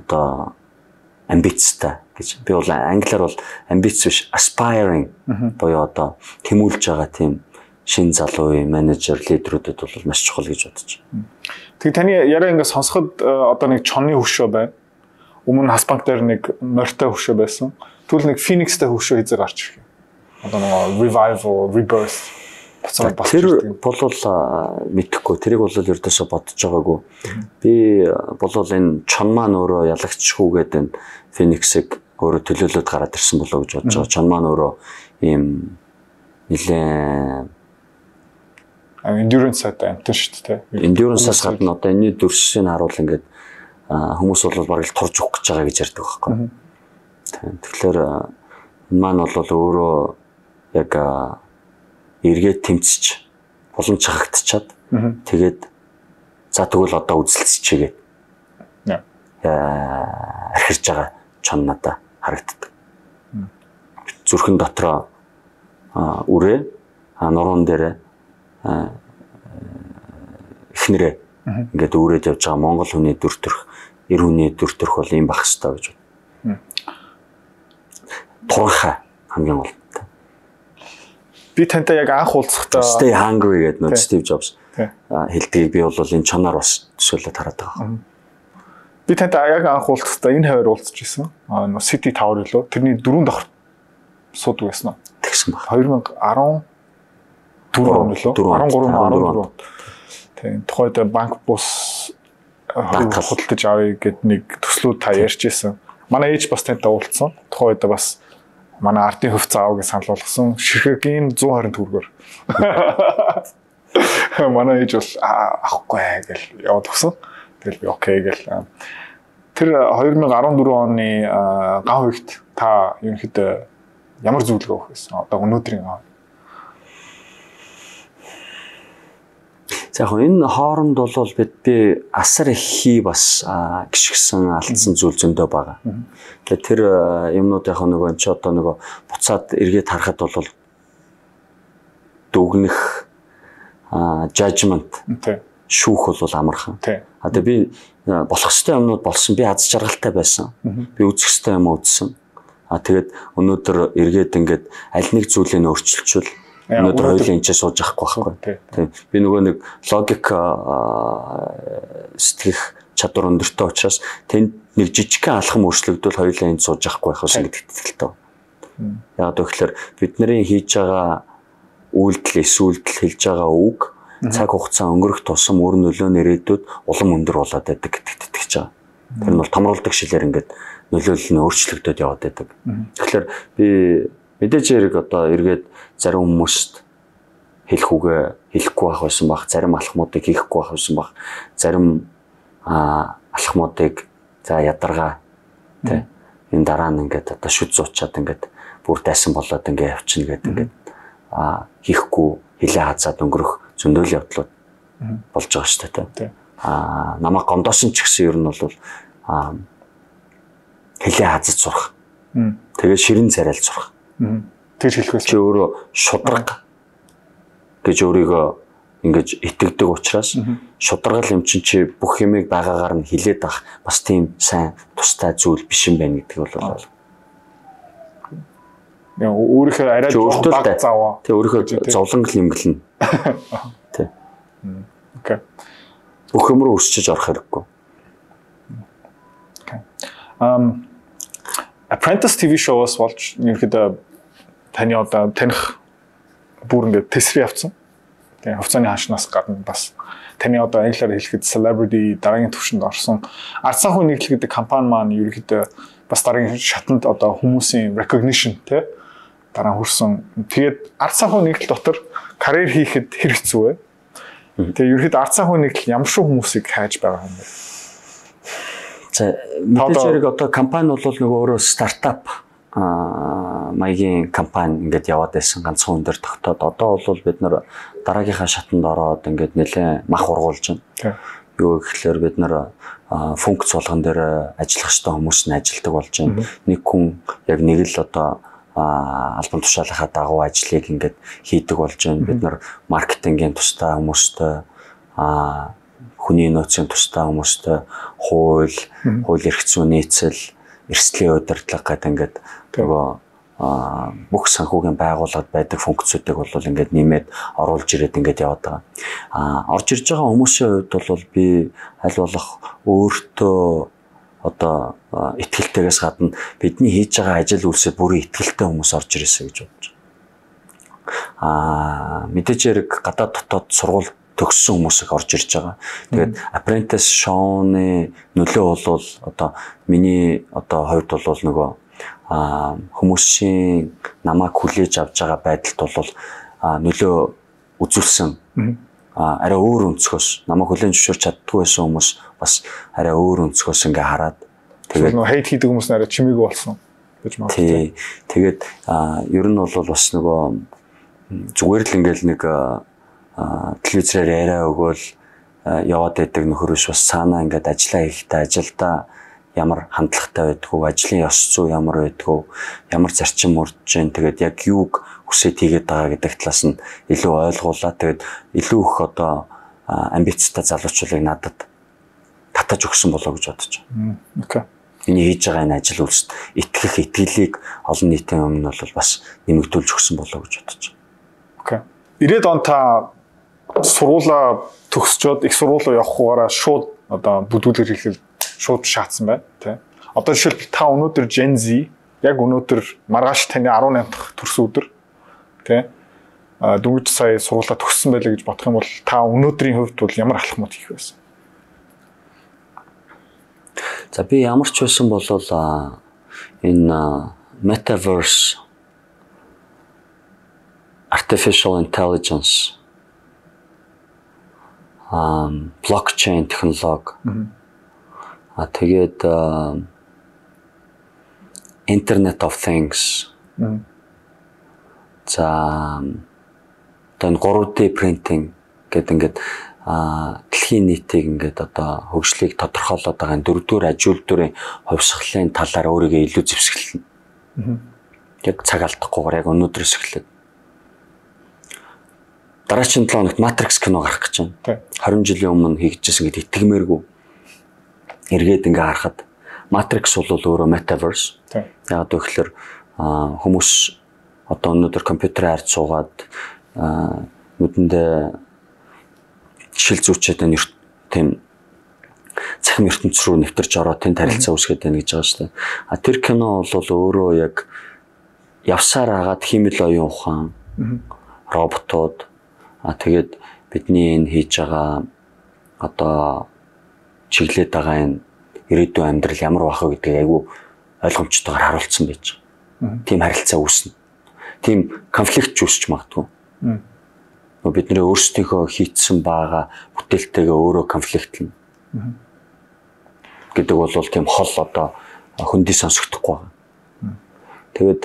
S3: одоо амбицтай гэж. Би бол англиар бол амбиц биш aspiring буюу одоо тэмүүлж байгаа тийм шин залуу менежер лидерүүдэд бол маш чухал гэж бодож байна.
S2: Тэг таны яриа ингээд сонсоход одоо нэг чонны хөшөө байна. Өмнө Хасбанк дээр нэг морьтой хөшөө байсан. Тэгвэл нэг Phoenix-тэй хөшөө хизээ гарч ирэх юм. Одоо нэг revival, rebirth буцаад босч ирдэг.
S3: Тэр бол мэдхгүй. Тэрийг бол ердөөсөө бодож байгаагүй. Би бол энэ чон маань өөрөө ялагчхүүгээд энэ Phoenix-ыг өөрөө төлөөлөд гараад ирсэн болоо гэж бодож байгаа. Чон маань өөрөө ийм нэлээ
S2: endurance-тай амтан шүү дээ.
S3: Endurance-аас гадна одоо энэний дүрсийг харуул ингээд хүмүүс бол бараг л турж өгөх гэж байгаа гэж ярьдаг байхгүй. Тэгэхээр энэ маань бол өөрөө яг эргээд тэмцэж боломж хагтчаад тэгээд за тэгвэл одоо үзэлцчихээгээд архирж байгаа чон надаа харагддаг. Зүрхэн дотроо үрээ нуруунд дээр эхнэрээ ингээд үрээд явж байгаа Монгол хүний дүр төрх, эр хүний дүр төрх бол ийм байх хэрэгтэй гэж байна. Турхаа хамгийн гол.
S2: Би тантай яг анх уулзахдаа
S3: Stay hungry гэдэг нөө Steve Jobs хэлдгийг би бол энэ чоноор бас төсөөлөд хараад байгаа.
S2: Би тантай яг анх уулзахдаа энэ хавар уулзж ирсэн. Нөө City Tower лөө тэрний 4 дахь сууд байсан уу?
S3: Тэгсэн баг.
S2: 2014 он лөө 13 тийм тухайд банк бус худалдаж авъя гэд нэг төслүүд та ярьж ирсэн. Манай ээж бас тантай уулзсан. Тухайд бас манай ардын хөвц аав гэж санал болгосон. Ширхэгийн 120 төгрөгөөр. Манай ээж бол авахгүй гэл яваад өгсөн. Тэгэл би окей гэл. Тэр 2014 оны гав үегт та ерөнхийдөө ямар зөвлөгөө өгөх байсан? Одоо өнөөдрийн
S3: За яг энэ хооронд бол би асар их хий бас гიშгсэн алдсан зүйл зөндөө байгаа. Тэгээд тэр юмнууд яг нөгөө ч одоо нөгөө буцаад эргээд харахад бол дүгнэх judgment шүүх бол амархан. Одоо би болох ёстой юмнууд болсон. Би аз жаргалтай байсан. Би үзэх ёстой юм үзсэн. Тэгээд өнөөдөр эргээд ингээд аль нэг зүйлийг өөрчилчүүл өнөөдөр хоёулаа энэ ч сууж авахгүй байхгүй. Би нөгөө нэг логик сэтгэх чадвар өндөртэй учраас тэнд нэг жижигхэн алхам өөрчлөгдөл хоёулаа энд сууж авахгүй байх гэсэн гэдэгт итгэлтэй. Яг тэгэхээр бидний хийж байгаа үйлдэл эсвэл хэлж байгаа үг цаг хугацаа өнгөрөх тусам өөр нөлөө нэрээдүүд улам өндөр болоод байдаг гэдэгт итгэж байгаа. Тэр нь бол томруулдаг шилээр ингээд нөлөөлөл нь өөрчлөгдөд яваад байдаг. Тэгэхээр би мэдээж хэрэг одоо эргээд зарим хүмүүст хэлэхгүй байх байсан баг, зарим алхмуудыг хийхгүй байх байсан баг, зарим алхмуудыг за ядаргаа тий энэ дараа нь ингээд одоо шүд зуучаад ингээд бүр дайсан болоод ингээд явчихна гэдэг ингээд хийхгүй хилээ хазаад өнгөрөх зөндөл явдлууд болж байгаа шүү дээ тий. Намайг гомдоосон ч гэсэн ер нь бол хилээ хазаж сурах. Тэгээд ширин царайлж сурах.
S2: Тэр хэлхээс
S3: чи өөрөө шудраг гэж өөрийгөө ингэж итгэдэг учраас шударгал юм чи бүх юмыг байгаагаар нь хилээд авах бас тийм сайн тустай зүйл биш юм байна гэдэг бол
S2: яа өөрийнхөө арай баг зааваа.
S3: Тэг өөрийнхөө зовлон хэмгэлнэ. Тэг.
S2: Окей.
S3: Бүх юм руу өсчиж орох хэрэггүй.
S2: Apprentice TV show-с болж ерөөдөө таны одоо таних бүр ингээд тесрээ авцсан. Тэгээ хувцааны хашнаас гадна бас таны одоо англиар хэлэхэд celebrity дараагийн түвшинд орсон. Ард санхүү нэгдэл гэдэг компани маань ерөөдөө бас дараагийн шатанд одоо хүмүүсийн recognition тий дараа хүрсэн. Тэгээд ард санхүү нэгдэл дотор карьер хийхэд хэр хэцүү вэ? Тэгээ ерөөдөө ард санхүү нэгдэл ямар шүү хүмүүсийг хайж байгаа юм бэ?
S3: За мэдээж хэрэг одоо компани бол нөгөө өөрөө стартап маягийн компани ингээд яваад байсан ганцхан хүн дээр тогтоод одоо бол бид нар дараагийнхаа шатанд ороод ингээд нэлээд мах ургуулж байна. Юу гэхээр бид нар функц болгон дээр ажиллах ёстой хүмүүс нь ажилдаг болж байна. Нэг хүн яг нэг л одоо албан тушаалынхаа дагуу ажлыг ингээд хийдэг болж байна. Бид нар маркетингийн тустай хүмүүстэй хүний нөөцийн тустай хүмүүстэй хууль эрх зүйн нийцэл, эрсдлийн удирдлага гэдэг ингээд нөгөө бүх санхүүгийн байгууллагад байдаг функцүүдийг бол ингээд нэмээд оруулж ирээд ингээд яваад байгаа. Орж ирж байгаа хүмүүсийн хувьд бол би аль болох өөртөө одоо итгэлтэйгээс гадна бидний хийж байгаа ажил үйлсэд бүрийн итгэлтэй хүмүүс орж ирээсэй гэж бодож байна. Мэдээж хэрэг гадаад дотоод сургууль төгссөн хүмүүс их орж ирж байгаа. Тэгээд apprentice show-ны нөлөө бол одоо миний одоо хувьд бол нөгөө хүмүүсийн намайг хүлээж авч байгаа байдалд бол нөлөө үзүүлсэн. Арай өөр өнцгөөс намайг хүлээн зөвшөөрч чаддгүй байсан хүмүүс бас арай өөр өнцгөөс ингээ хараад
S2: тэгээд нөгөө хейт хийдэг хүмүүс арай чимээгүй болсон гэж магадгүй.
S3: Тэгээд ер нь бол бас нөгөө зүгээр л ингээл нэг телевизээр яриа өгөөл яваад байдаг нөхөрөөс бас цаанаа ингээд ажиллаа хийхдээ ажилдаа ямар хандлагатай байдгүй, ажлын ёс зүй ямар байдгүй, ямар зарчим урдж जैन тэгээд яг юуг хүсэж хийгээд байгаа гэдэг талаас нь илүү ойлгуулаа. Тэгээд илүү их одоо амбицтай залуучуудыг надад татаж өгсөн болоо гэж бодож байна.
S2: Окей.
S3: Миний хийж байгаа энэ ажил үйлсэд итгэх итгэлийг олон нийтийн өмнө бол бас нэмэгдүүлж өгсөн болоо гэж бодож байна.
S2: Окей. 90-ад он та сургуулаа төгсчөөд их сургууль руу явахгүйгаараа шууд одоо бүдүүлгэр хэлэхэд шууд шаацсан байна тий. Одоо жишээлбэл та өнөөдөр Gen Z яг өнөөдөр маргааш таны 18 дахь төрсөн өдөр тий. Дөнгөж сая сургуулаа төгссөн байлаа гэж бодох юм бол та өнөөдрийн хувьд бол ямар алхмууд хийх байсан?
S3: За би ямар ч байсан бол энэ metaverse, artificial intelligence, blockchain технологи, тэгээд Internet of Things, за тань 3D printing гэдэг ингээд дэлхийн нийтийг ингээд одоо хөгжлийг тодорхойлоод байгаа 4-р аж үйлдвэрийн хувьсгалын талаар өөрийгөө илүү зэвсгэлнэ. Яг цаг алдахгүйгээр яг өнөөдрөөс эхлээд дараагийн 7 хоногт Matrix кино гарах гэж байна. 20 жилийн өмнө хийгдчихсэн гэдээ итгэмээргүй. Эргээд ингээ харахад Matrix бол өөрөө metaverse. Яг тэгэхээр хүмүүс одоо өнөөдөр компьютерээр харж суугаад нүдэндээ шил зүүчээд энэ тийм цахим ертөнц рүү нэвтэрч ороод тэнд харилцаа үүсгэж байна гэж байгаа шүү дээ. Тэр кино бол өөрөө яг явсаар агаад хиймэл оюун ухаан, роботууд тэгээд бидний энэ хийж байгаа одоо чиглээд байгаа энэ ирээдүйн амьдрал ямар байх вэ гэдгийг айгүй ойлгомжтойгоор харуулсан байж байгаа. Тийм харилцаа үүснэ. Тийм конфликт үүсч магадгүй. Бидний өөрсдийнхөө хийцсэн байгаа бүтээлтэйгээ өөрөө конфликтлна. Гэдэг бол тийм хол одоо хүндий сонсогдохгүй байгаа. Тэгээд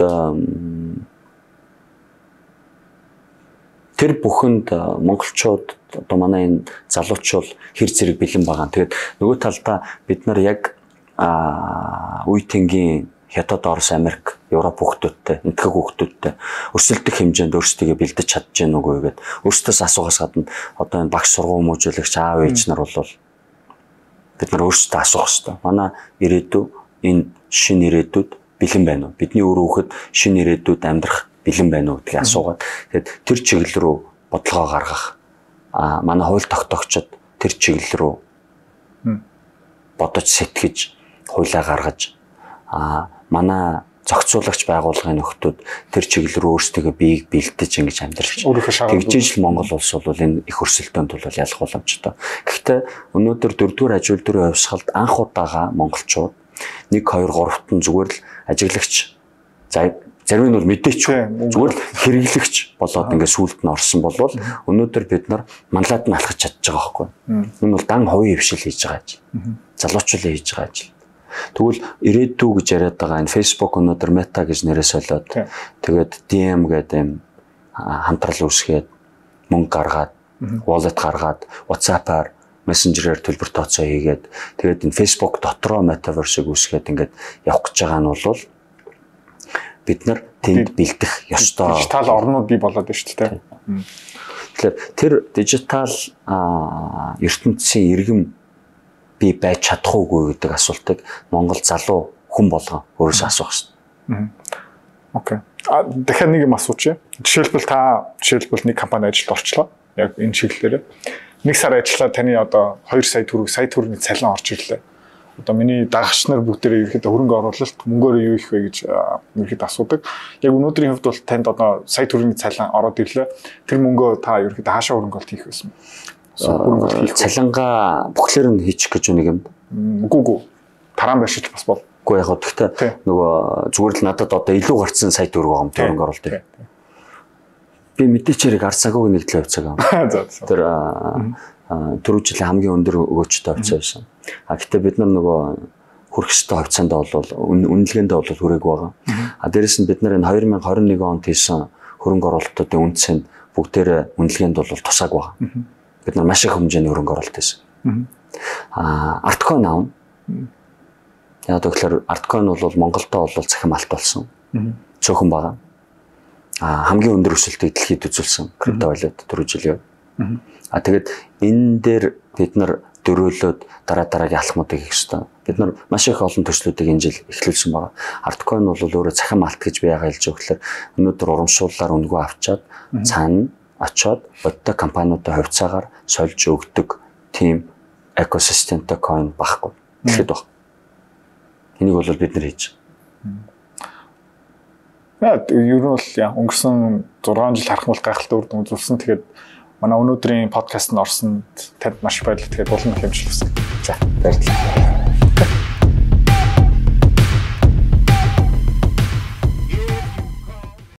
S3: тэр бүхэнд монголчууд одоо манай энэ залуучууд хэр зэрэг бэлэн байгаа. Тэгээд нөгөө талдаа бид нар яг үе тэнгийн Хятад, Орос, Америк, Европ хүүхдүүдтэй, энтгэг хүүхдүүдтэй өрсөлдөх хэмжээнд өөрсдийгөө бэлдэж чадж гэнэ үгүй гэдэг. Өөрсдөөс асуухаас гадна одоо энэ багш сургууль мужуулагч аав ээж нар бол бид нар өөрсдөө асуух хэрэгтэй. Манай ирээдүй энэ шинэ ирээдүйд бэлэн байна уу? Бидний өөрөө хүүхэд шинэ ирээдүйд амьдрах бэлэн байна уу гэдгийг асуугаад тэгээд тэр чиглэл рүү бодлогоо гаргах. Манай хууль тогтоогчид тэр чиглэл рүү бодож сэтгэж хуулиа гаргаж манай зохицуулагч байгууллагын нөхдүүд тэр чиглэл рүү өөрсдөө биеийг бэлдэж ингэж амьдрч. Тэгжиж л Монгол улс бол энэ их өрсөлдөөнд бол ялах боломжтой. Гэхдээ өнөөдөр 4-р аж үйлдвэрийн хувьсгалд анх удаага монголчууд 1 2 3-т нь зүгээр л ажиглагч зарим нь бол мэдээч зүгээр л хэрэглэгч болоод ингээд сүулт нь орсон болвол өнөөдөр бид нар манлаад нь алхаж чадж байгаа байхгүй. Энэ бол дан хувийн хвшил хийж байгаа ажил. Залуучуулаа хийж байгаа ажил. Тэгвэл ирээдүй гэж яриад байгаа энэ Facebook өнөөдөр Meta гэж нэрээ солиод тэгээд DM гэдэг юм хамтрал үүсгээд мөнгө гаргаад wallet гаргаад WhatsApp-аар Messenger-ээр төлбөр тооцоо хийгээд тэгээд энэ Facebook дотроо metaverse-ыг үүсгээд ингээд явах гэж байгаа нь бол бид нар тэнд бэлдэх ёстой
S2: дижитал орнууд бий болоод байна шүү дээ.
S3: Тэгэхээр тэр дижитал ертөнцийн иргэм би байж чадах уугүй гэдэг асуултыг Монгол залуу хүн болгон өөрөөсөө асуух хэрэгтэй.
S2: Окей. Дахиад нэг юм асуучих. Жишээлбэл нэг компани ажилд орчлоо. Яг энэ чиглэлээр. Нэг сар ажиллаа таны одоо 2 сая төгрөгийн цалин орж ирлээ. Одоо миний дагагч нар бүгдээрээ ерөөхдөө хөрөнгө оруулалт мөнгөөр юу их вэ гэж ерөөхдөө асуудаг. Яг өнөөдрийн хувьд бол танд одоо сая төгрөгийн цалин ороод ирлээ. Тэр мөнгөө та ерөөхдөө хаашаа хөрөнгө оруулалт хийх байсан бэ? Хөрөнгө оруулалт хийх.
S3: Цалингаа бүхлээр нь хийчих гэж нэг юм.
S2: Үгүй. Таран байшиж бас бол.
S3: Үгүй яг гэхдээ нөгөө зүгээр л надад одоо илүү гарцсан сая төгрөг байгаа юм хөрөнгө оруулалт. Би мэдээчээрийг ард цагаагүй нэг л хувьцаа байгаа. Тэр түрүү жилийн хамгийн өндөр өгөөчтэй хувьцаа байсан. Гэхдээ бид нар нөгөө хүрэх ёстой хувьцаанд бол үнэлгээндээ бол хүрээгүй байгаа. Дээрэс нь бид нар энэ 2021 онд хийсэн хөрөнгө оруулалтуудын үндсэнд бүгдээрээ үнэлгээнд бол тусааг байгаа. Бид нар маш их хэмжээний хөрөнгө оруулалт хийсэн. Artcoin аав. Яг тэгэхээр Artcoin бол Монголдо бол захим алт болсон. Цөөхөн байгаа. Хамгийн өндөр өсөлтийг дэлхийд үзүүлсэн криптовалют түрүү жилийн. Тэгээд энэ дээр бид нар дөрөөлөд дараагийн алхмуудыг хийх ёстой. Бид нар маш их олон төслүүдийг энэ жил эхлүүлсэн байгаа. Artcoin бол өөрөө захим алт гэж би яагаад хэлж өгөхлөөр өнөөдөр урамшууллаар өнгөө авчаад цаана очоод бодтой компаниудаа хувьцаагаар сольж өгдөг тийм экосистемтэй coin багхгүй. Тэгэхэд баг. Энийг бол бид нар хийж.
S2: Ер нь бол өнгөрсөн 6 жил харах бол гайхалтай үр дүн үзүүлсэн. Тэгээд манай өнөөдрийн подкастт орсонд танд маш их баярлалаа. Тэгээд улам их хэмжлэвсэн.
S3: За баярлалаа.